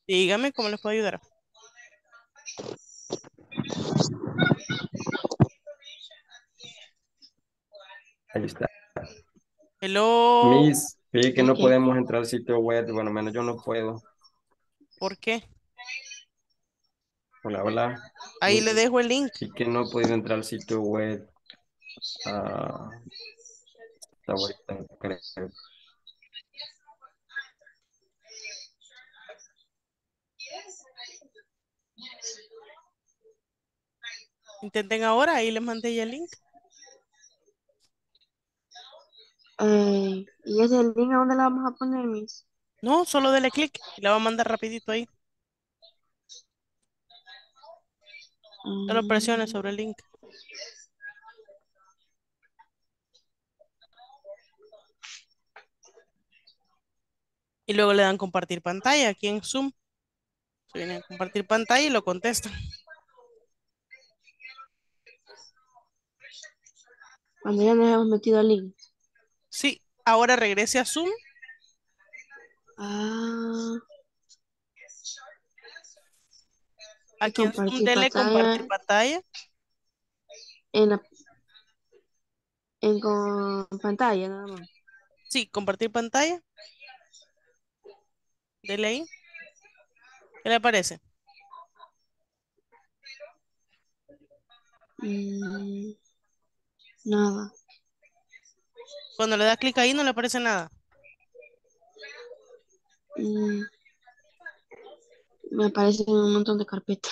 Dígame cómo les puedo ayudar. Ahí está. Hello. Miss, fíjate que no Ok. podemos entrar al sitio web. Bueno, menos yo no puedo. ¿Por qué? Hola, hola. Ahí le dejo el link. Y que no he podido entrar al sitio web. Ah, hasta ahorita, creo. Intenten ahora, ahí les mandé ya el link. ¿Y ese link a dónde la vamos a poner, Miss? No, solo dele clic y la va a mandar rapidito ahí. Solo presione Mm, sobre el link. Y luego le dan compartir pantalla aquí en Zoom. Se viene a compartir pantalla y lo contestan. cuando ya nos hemos metido al link. Sí, ahora regrese a Zoom. Ah, y Aquí en Zoom compartir dele compartir pantalla pantalla. en la con pantalla nada más. Sí, compartir pantalla. Dele ahí. ¿Qué le parece? Mm, nada. Cuando le da clic ahí no le aparece nada. Mm, me aparecen un montón de carpetas.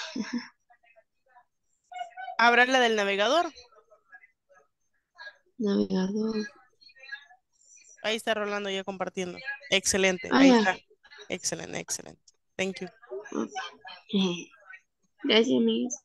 Abra la del navegador. Navegador. Ahí está Rolando ya compartiendo. Excelente. Ah, Ahí ya. está. Excelente, excelente. Thank you. Ok. Gracias, Miss.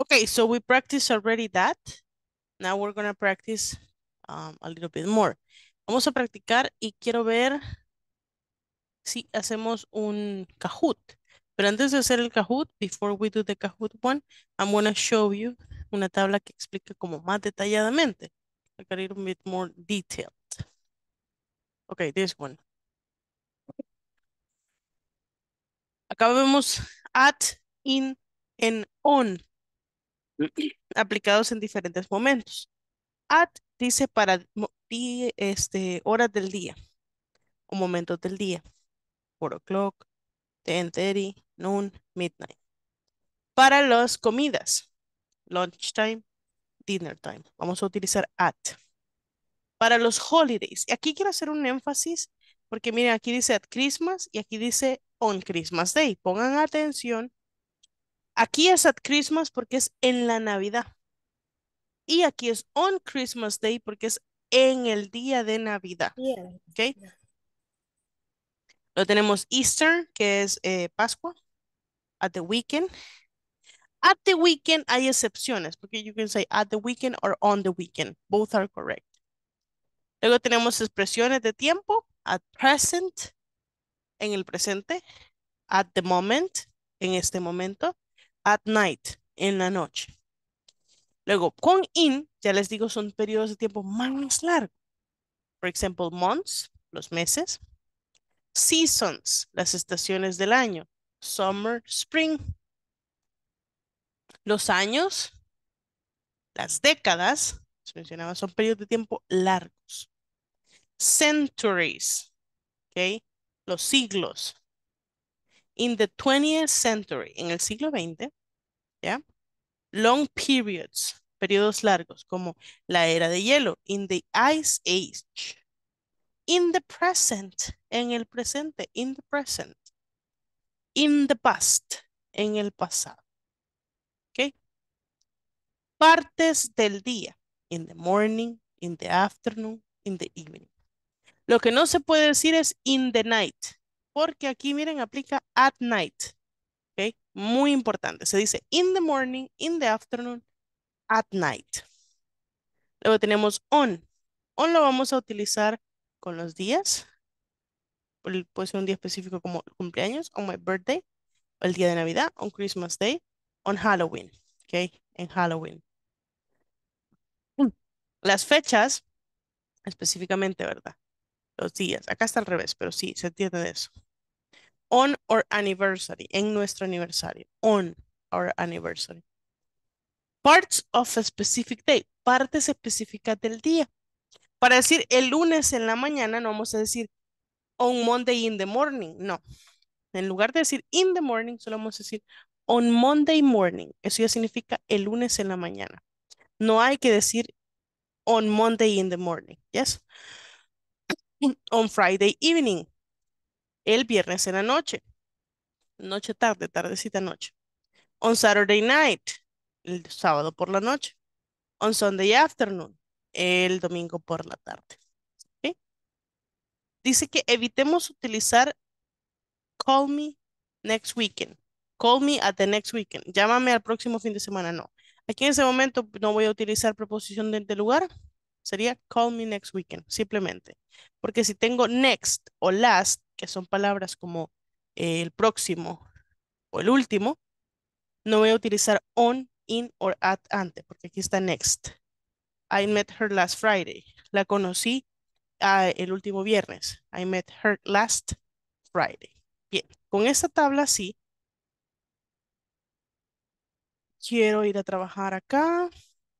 Okay, so we practiced already that. Now we're going to practice a little bit more. Vamos a practicar y quiero ver si hacemos un Kahoot. Pero antes de hacer el Kahoot, before we do the Kahoot one, I'm going to show you una tabla que explica como más detalladamente. Like a little bit more detailed. Okay, this one. Acá vemos at, in, and on, aplicados en diferentes momentos. At dice para horas del día o momentos del día. 4 o'clock, 10:30, noon, midnight. Para las comidas, lunchtime, dinner time. Vamos a utilizar at. Para los holidays, aquí quiero hacer un énfasis porque miren, aquí dice at Christmas y aquí dice on Christmas Day. Pongan atención. Aquí es at Christmas porque es en la Navidad. Y aquí es on Christmas Day porque es en el día de Navidad. Yeah. ¿Ok? Lo tenemos Easter, que es Pascua. At the weekend. At the weekend hay excepciones, porque you can say at the weekend or on the weekend. Both are correct. Luego tenemos expresiones de tiempo. At present, en el presente. At the moment, en este momento. At night, en la noche. Luego, con in, ya les digo, son periodos de tiempo más largos. Por ejemplo, months, los meses. Seasons, las estaciones del año. Summer, spring. Los años, las décadas, se mencionaba, son periodos de tiempo largos. Centuries, ¿ok? Los siglos. In the 20th century, en el siglo XX, ¿ya? Long periods, periodos largos, como la era de hielo, in the ice age. In the present, en el presente, in the present. In the past, en el pasado. ¿Ok? Partes del día, in the morning, in the afternoon, in the evening. Lo que no se puede decir es in the night, porque aquí, miren, aplica at night. ¿Ok? Muy importante. Se dice in the morning, in the afternoon, at night. Luego tenemos on. On lo vamos a utilizar con los días. Puede ser un día específico como cumpleaños, on my birthday, o el día de Navidad, on Christmas Day, on Halloween. ¿Ok? En Halloween. Las fechas, específicamente, ¿verdad? Los días. Acá está al revés, pero sí, se entiende de eso. On our anniversary, en nuestro aniversario. On our anniversary. Parts of a specific day, partes específicas del día. Para decir el lunes en la mañana, no vamos a decir on Monday in the morning, no. En lugar de decir in the morning, solo vamos a decir on Monday morning. Eso ya significa el lunes en la mañana. No hay que decir on Monday in the morning, yes? On Friday evening, el viernes en la noche. Noche tarde, tardecita noche. On Saturday night, el sábado por la noche. On Sunday afternoon, el domingo por la tarde. ¿Ok? Dice que evitemos utilizar call me next weekend. Call me at the next weekend. Llámame al próximo fin de semana. No. Aquí en ese momento no voy a utilizar preposición de lugar. Sería call me next weekend, simplemente. Porque si tengo next o last, que son palabras como el próximo o el último, no voy a utilizar on, in or at antes, porque aquí está next. I met her last Friday. La conocí el último viernes. I met her last Friday. Bien, con esta tabla sí. Quiero ir a trabajar acá.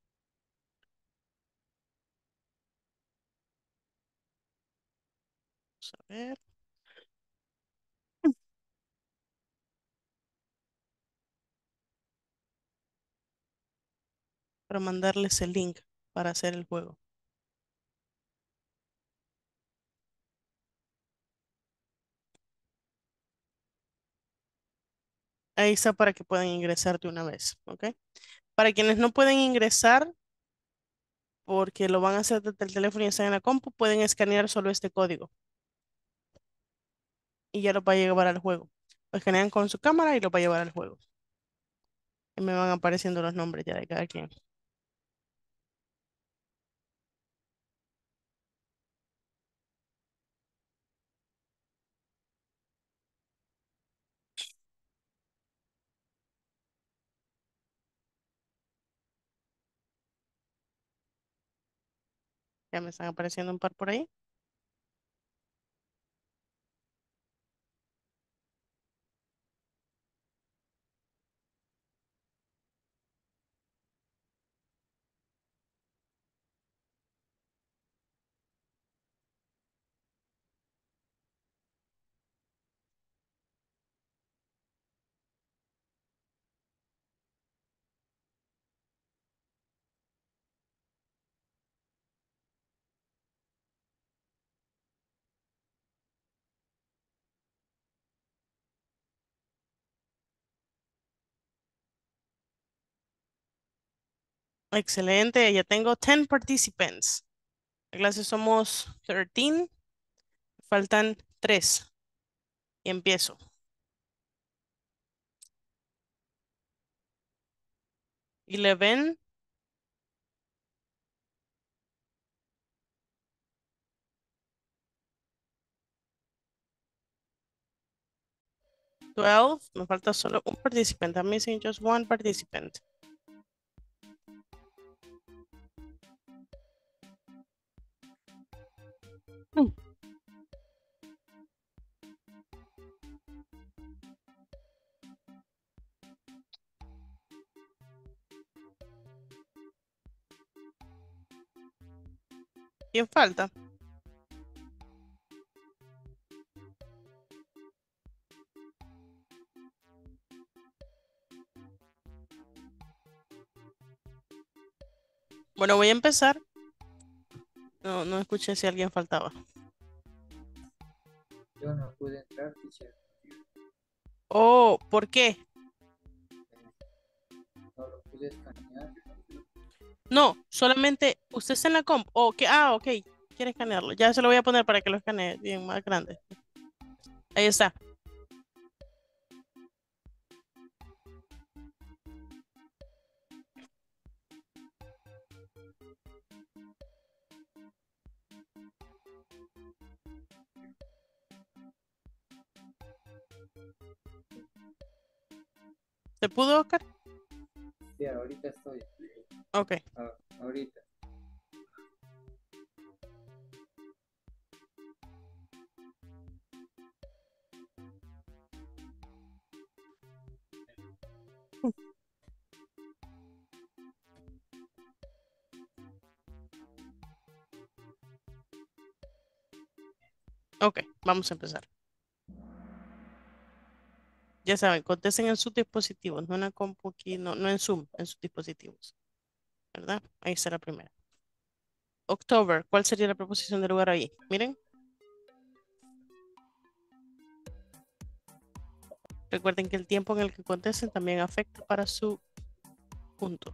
Vamos a ver. Para mandarles el link para hacer el juego. Ahí está para que puedan ingresar de una vez, ¿ok? Para quienes no pueden ingresar porque lo van a hacer desde el teléfono y están en la compu, pueden escanear solo este código. Y ya lo va a llevar al juego. Lo escanean con su cámara y lo va a llevar al juego. Y me van apareciendo los nombres ya de cada quien. Ya me están apareciendo un par por ahí. Excelente, ya tengo 10 participants. La clase somos 13, faltan 3. Y empiezo. 11, 12, me falta solo un participante. I'm missing just one participant. Mm. ¿Quién falta? Bueno, voy a empezar. No escuché si alguien faltaba. Yo no pude entrar, teacher. Oh, ¿por qué? No lo pude escanear. No, solamente usted está en la comp. Oh, ok. Quiere escanearlo. Ya se lo voy a poner para que lo escanee bien más grande. Ahí está. ¿Se pudo, Oscar? Sí, ahorita estoy. Ok. Ahorita. Ok, vamos a empezar. Ya saben, contesten en sus dispositivos, no en la compu aquí, no en Zoom, en sus dispositivos. ¿Verdad? Ahí está la primera. October, ¿cuál sería la preposición de lugar ahí? Miren. Recuerden que el tiempo en el que contesten también afecta para su punto.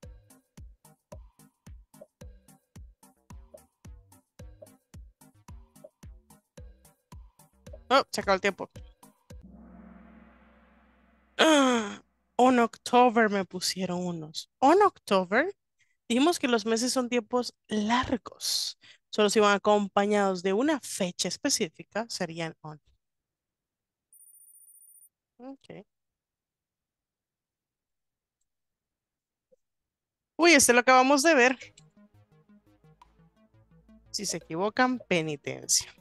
Oh, se acabó el tiempo. On October me pusieron unos. On October, dijimos que los meses son tiempos largos. Solo si van acompañados de una fecha específica, serían on. Ok. Uy, este lo acabamos de ver. Si se equivocan, penitencia.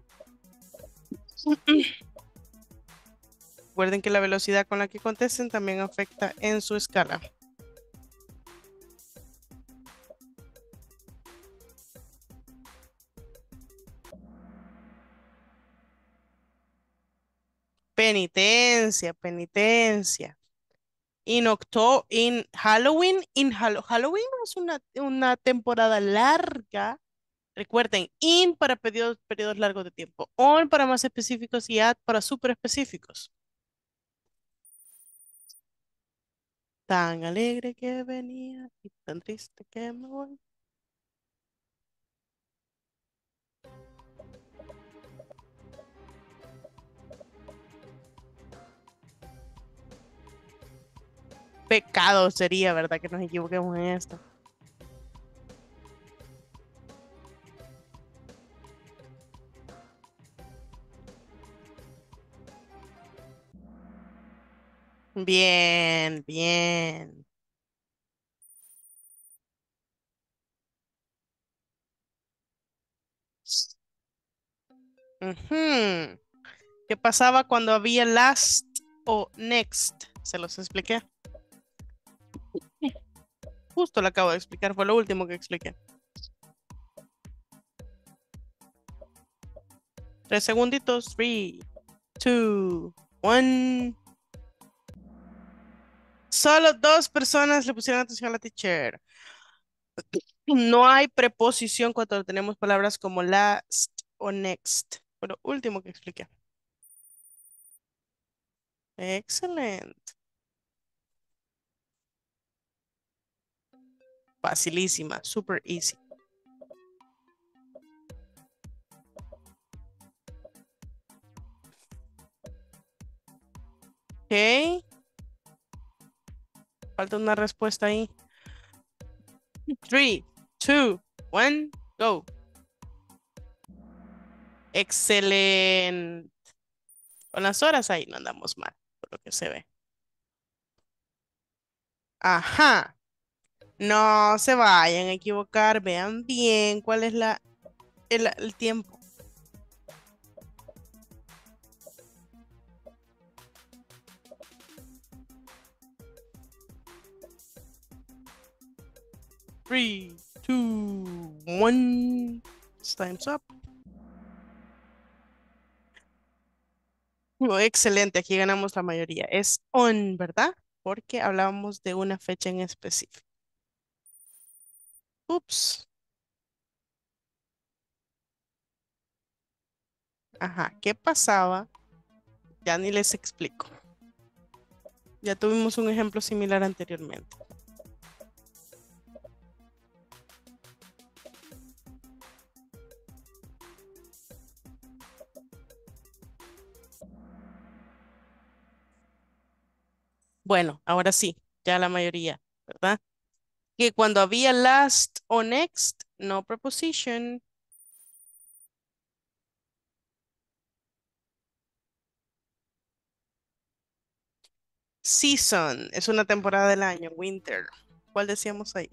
Recuerden que la velocidad con la que contesten también afecta en su escala. Penitencia. Halloween es una temporada larga. Recuerden, in para periodos largos de tiempo, on para más específicos y at para súper específicos. Tan alegre que venía y tan triste que me voy. pecado sería, ¿verdad? Que nos equivoquemos en esto. Bien, bien. Ujú. ¿Qué pasaba cuando había last o next? Se los expliqué. Justo lo acabo de explicar, fue lo último que expliqué. 3 segunditos. 3, 2, 1. Solo 2 personas le pusieron atención a la teacher. No hay preposición cuando tenemos palabras como last o next. Fue lo último que expliqué. Excelente. Facilísima, super easy. Ok. Falta una respuesta ahí. 3, 2, 1, go. Excelente. Con las horas ahí no andamos mal, por lo que se ve. Ajá. No se vayan a equivocar. Vean bien cuál es el tiempo. Three, two, one. Time's up. Oh, excelente, aquí ganamos la mayoría. Es on, ¿verdad? Porque hablábamos de una fecha en específico. Ups. Ajá, ¿qué pasaba? Ya ni les explico. Ya tuvimos un ejemplo similar anteriormente. Bueno, ahora sí, ya la mayoría, ¿verdad? Que cuando había last o next, no preposition. Season es una temporada del año, winter. ¿Cuál decíamos ahí?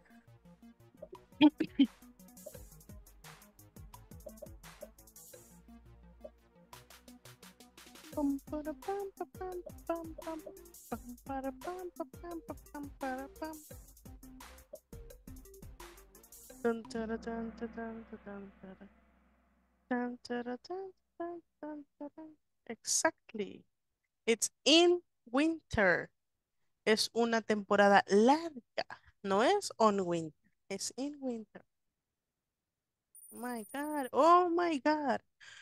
Exactly. It's in winter. Es una temporada larga. No es on winter. Es in winter. Oh my God. Oh my God.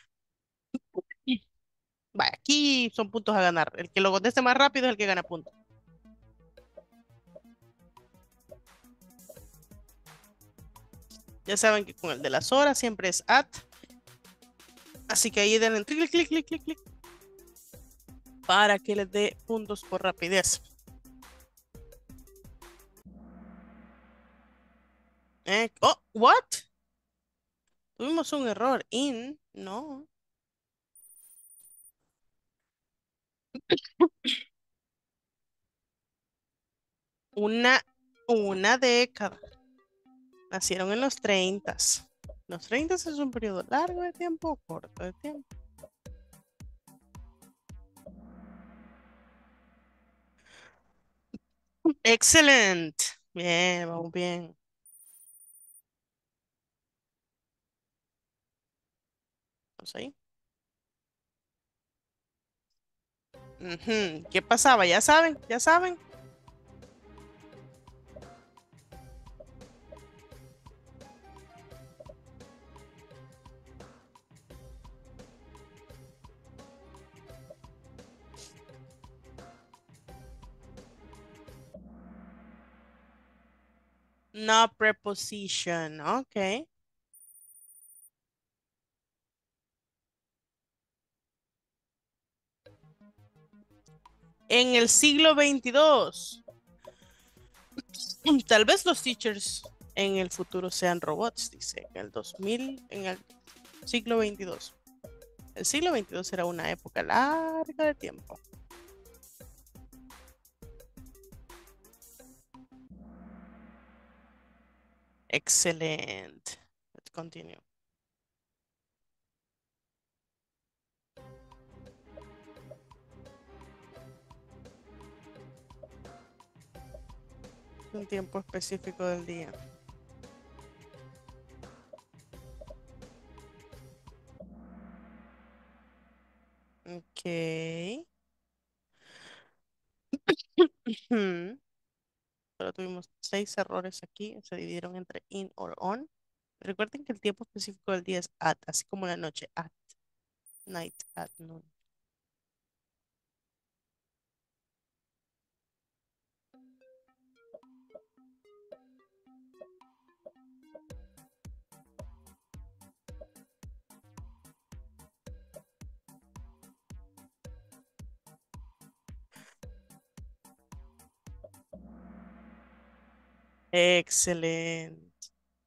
Vaya, aquí son puntos a ganar. El que lo conteste más rápido es el que gana puntos. Ya saben que con el de las horas siempre es at. Así que ahí denle clic, clic, clic, clic, clic. Para que les dé puntos por rapidez. Oh, what? Tuvimos un error. In, no. Una década. Nacieron en los 30. Los 30 es un periodo largo de tiempo o corto de tiempo. Excelente. Bien, vamos bien. Vamos ahí. Ujú. ¿Qué pasaba? Ya saben, ya saben. No preposition. Ok. En el siglo XXII Tal vez los teachers en el futuro sean robots, dice, en el siglo 22. El siglo 22 era una época larga de tiempo. Excelente. Let's continue. Un tiempo específico del día. Ok. Solo tuvimos 6 errores aquí. Se dividieron entre in or on. Recuerden que el tiempo específico del día es at, así como la noche, at night, at noon. Excelente.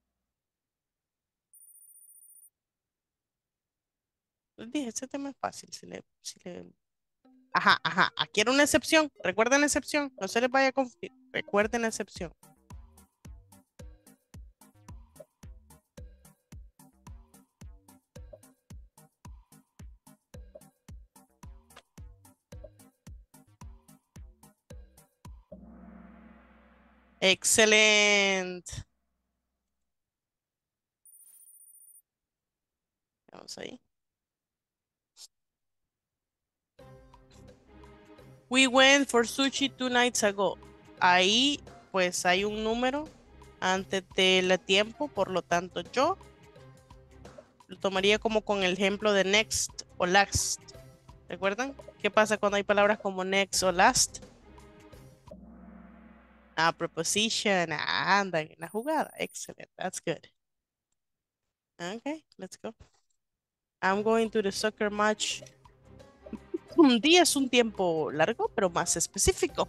Les dije, este tema es fácil. Ajá, ajá. Aquí era una excepción. Recuerden la excepción. No se les vaya a confundir. Recuerden la excepción. Excelente. Vamos ahí. We went for sushi 2 nights ago. Ahí, pues, hay un número antes del tiempo, por lo tanto, yo lo tomaría como con el ejemplo de next o last. ¿Recuerdan? ¿Qué pasa cuando hay palabras como next o last? Preposition. Andan en la jugada. Excellent. That's good. Okay, let's go. I'm going to the soccer match. Un día es un tiempo largo, pero más específico.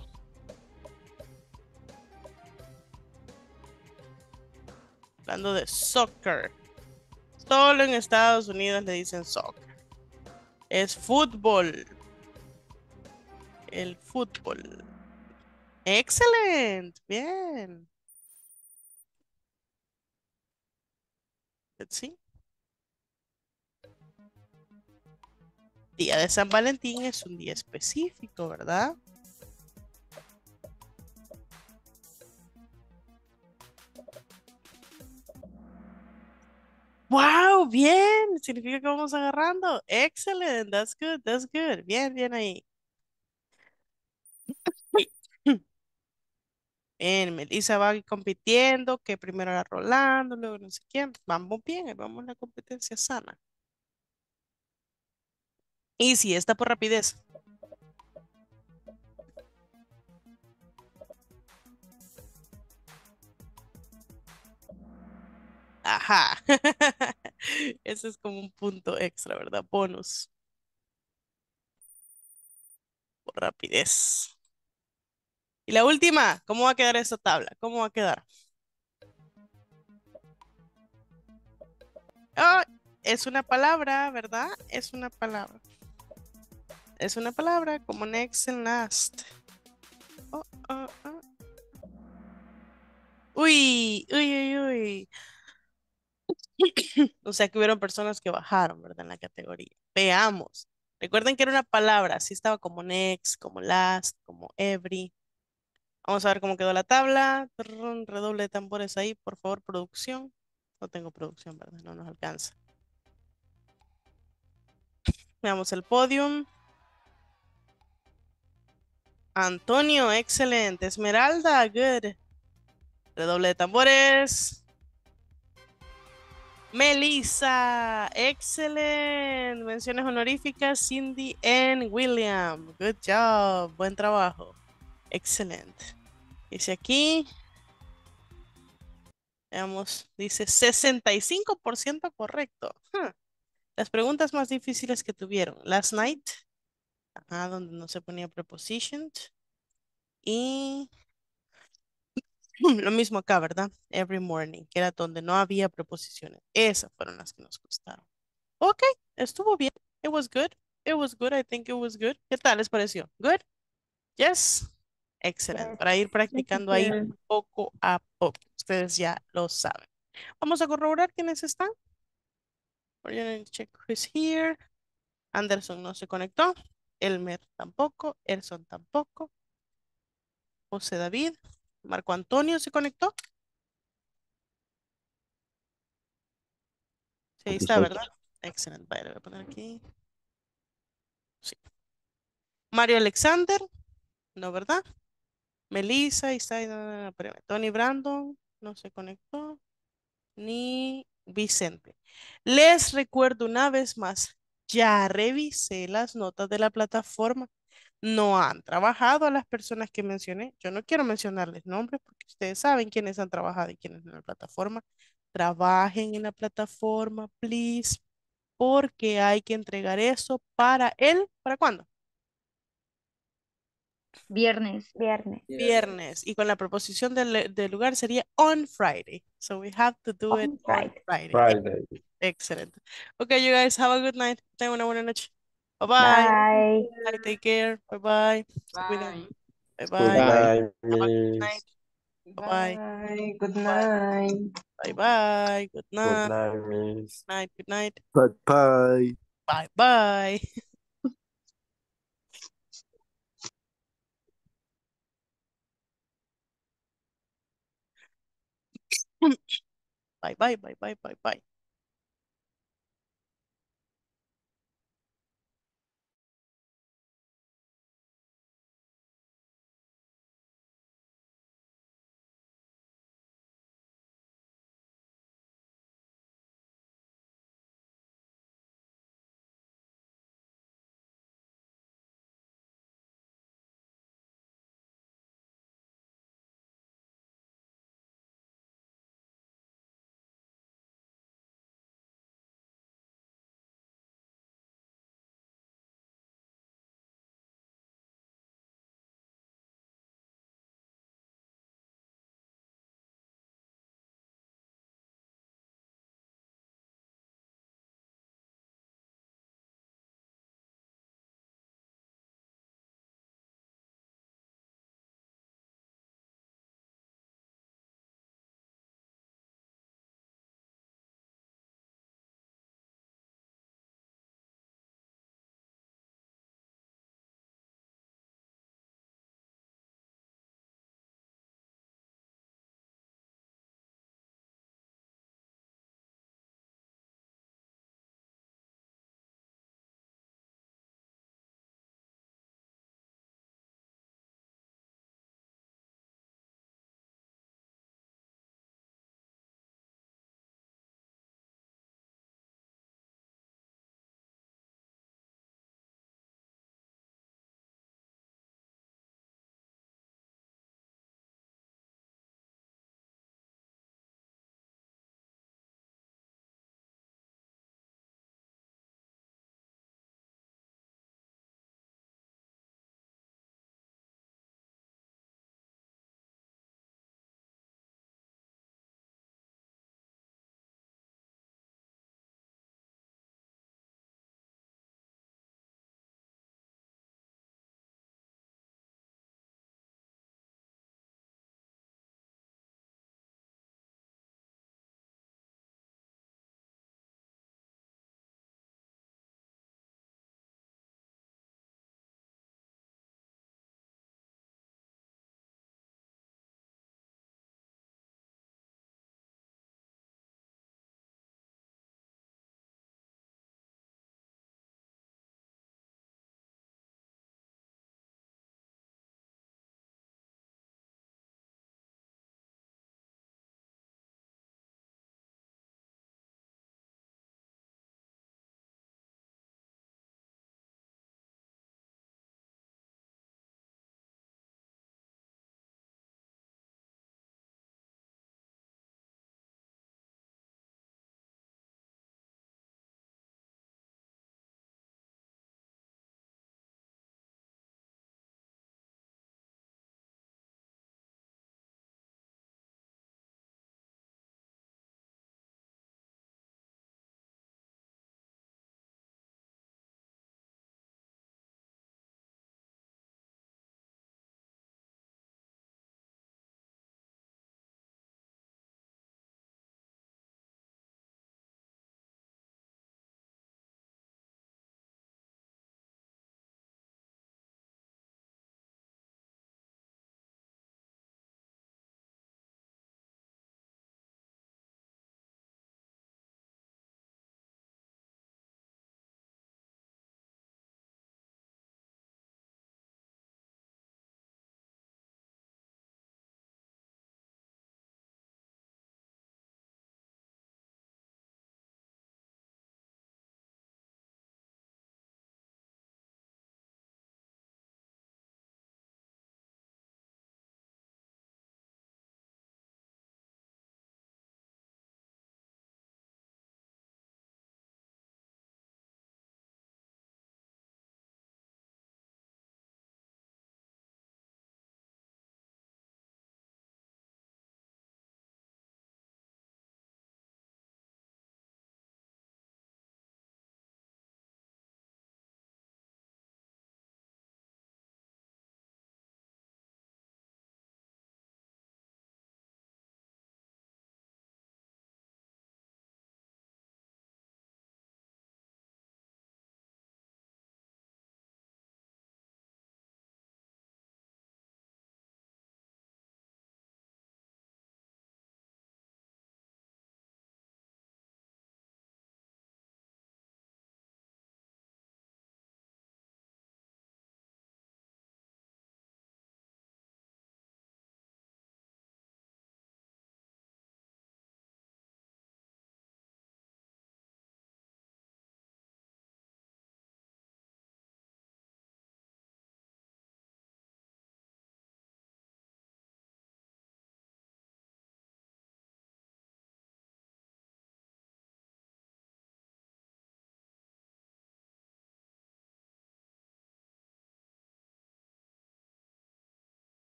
Hablando de soccer. Solo en Estados Unidos le dicen soccer. Es fútbol. El fútbol. Excelente. Bien. Let's see. Día de San Valentín es un día específico, ¿verdad? Wow, bien. Significa que vamos agarrando. Excelente. That's good. That's good. Bien, bien ahí. Bien, Melissa va compitiendo, que primero era Rolando, luego no sé quién. Vamos bien, ahí vamos en la competencia sana. Y si está por rapidez. Ajá. Ese es como un punto extra, ¿verdad? Bonus. Por rapidez. Y la última, ¿cómo va a quedar esa tabla? ¿Cómo va a quedar? Ah, es una palabra, ¿verdad? Es una palabra. Es una palabra como next and last. Oh, oh, oh. Uy, uy, uy, uy. O sea que hubieron personas que bajaron, ¿verdad? En la categoría. Veamos. Recuerden que era una palabra, así estaba como next, como last, como every. Vamos a ver cómo quedó la tabla. Trrrrun, redoble de tambores ahí, por favor, producción. No tengo producción, ¿verdad? No nos alcanza. Veamos el podium. Antonio, excelente. Esmeralda, good. Redoble de tambores. Melissa, excelente. Menciones honoríficas, Cindy and William. Good job. Buen trabajo. Excelente. Dice aquí. Veamos, dice 65% correcto. Las preguntas más difíciles que tuvieron. Last night. Ajá, donde no se ponía prepositioned. Y Lo mismo acá, ¿verdad? Every morning, que era donde no había preposiciones. Esas fueron las que nos gustaron. Ok, estuvo bien. It was good. It was good. I think it was good. ¿Qué tal les pareció? Good? Yes. Excelente. Yes. Para ir practicando ahí Yeah. poco a poco. Ustedes ya lo saben. Vamos a corroborar quiénes están. We're gonna check who's here. Anderson no se conectó. Elmer tampoco. Erson tampoco. José David. Marco Antonio se conectó. Sí, ahí Aquí está, estoy. ¿verdad? Excelente. Vale, le voy a poner aquí. Sí. Mario Alexander. No, ¿verdad? Melissa, ahí está. Espérame. Tony Brandon. No se conectó. Ni Vicente. Les recuerdo una vez más. Ya revisé las notas de la plataforma. No han trabajado a las personas que mencioné. Yo no quiero mencionarles nombres porque ustedes saben quiénes han trabajado y quiénes no en la plataforma. Trabajen en la plataforma, please, porque hay que entregar eso ¿para cuándo? Viernes. Viernes. Viernes. Y con la proposición del lugar sería on Friday. So we have to do it On on Friday. Friday. Friday. Excelente. Okay, you guys have a good night. Tengan una buena noche. Bye bye. Bye. Bye, take care. Bye bye. Se cuidan. Bye. Bye Good bye. Bye. night, Have a good night. miss. Bye bye. Bye. Good Bye. night. Bye bye. Good Good night. night, miss. Night. Good night. Bye. Bye bye. Bye bye. Bye bye. Bye bye.